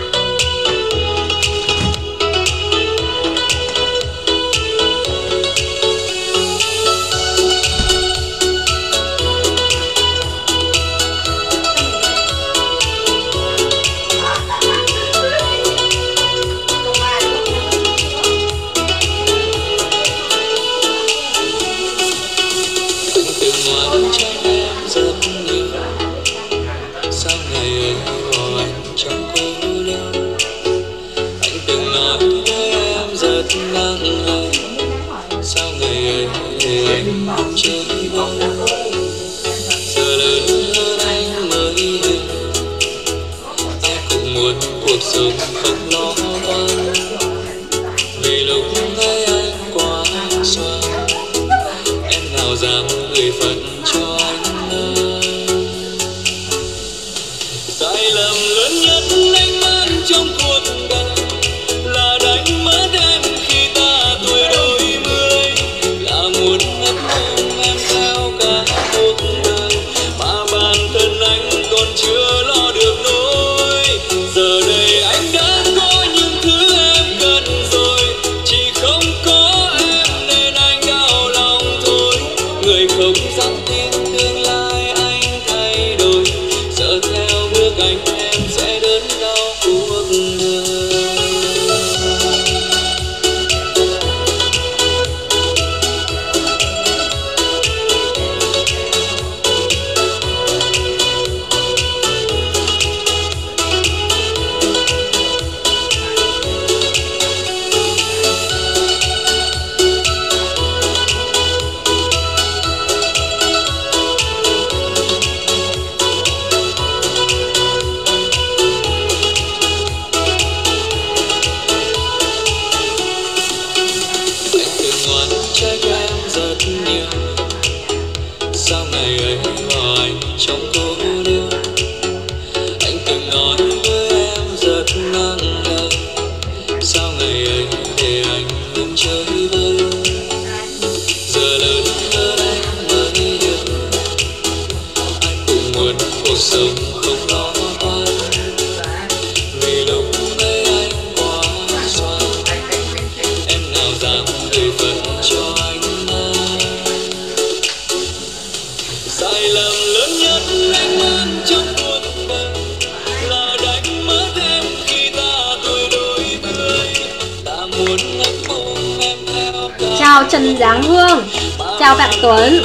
Chào Trần Giáng Hương, chào Phạm Tuấn,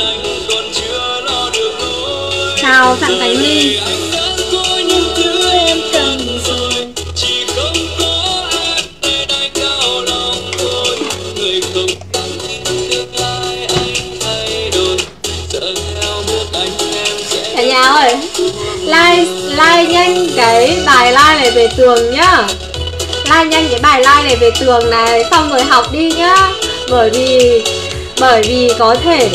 chào Phạm Khánh Ly. Cả nhà ơi, like like nhanh cái bài like này về tường nhá. Like nhanh cái bài like này về tường này, xong rồi học đi nhá. Bởi vì Bởi vì có thể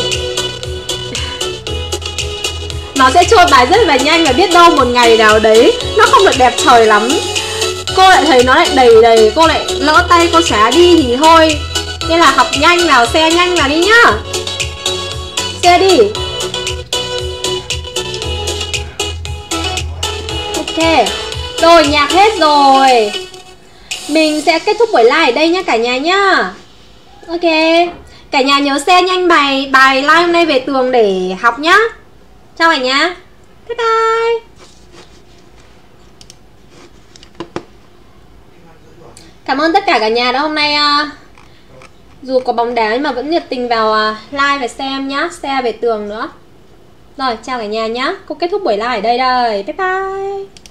nó sẽ trôi bài rất là nhanh, và biết đâu một ngày nào đấy nó không được đẹp trời lắm, cô lại thấy nó lại đầy đầy, cô lại lỡ tay cô xóa đi thì thôi. Nên là học nhanh nào, share nhanh nào đi nhá. Share đi. Ok. Rồi nhạc hết rồi, mình sẽ kết thúc buổi live ở đây nhá cả nhà nhá. Ok, cả nhà nhớ share nhanh bài bài live hôm nay về tường để học nhá. Chào cả nhà. Bye bye. Cảm ơn tất cả cả nhà đã hôm nay uh, Dù có bóng đá nhưng mà vẫn nhiệt tình vào like và xem nhá, share về tường nữa. Rồi, chào cả nhà nhá. Cô kết thúc buổi live ở đây đây. Bye bye.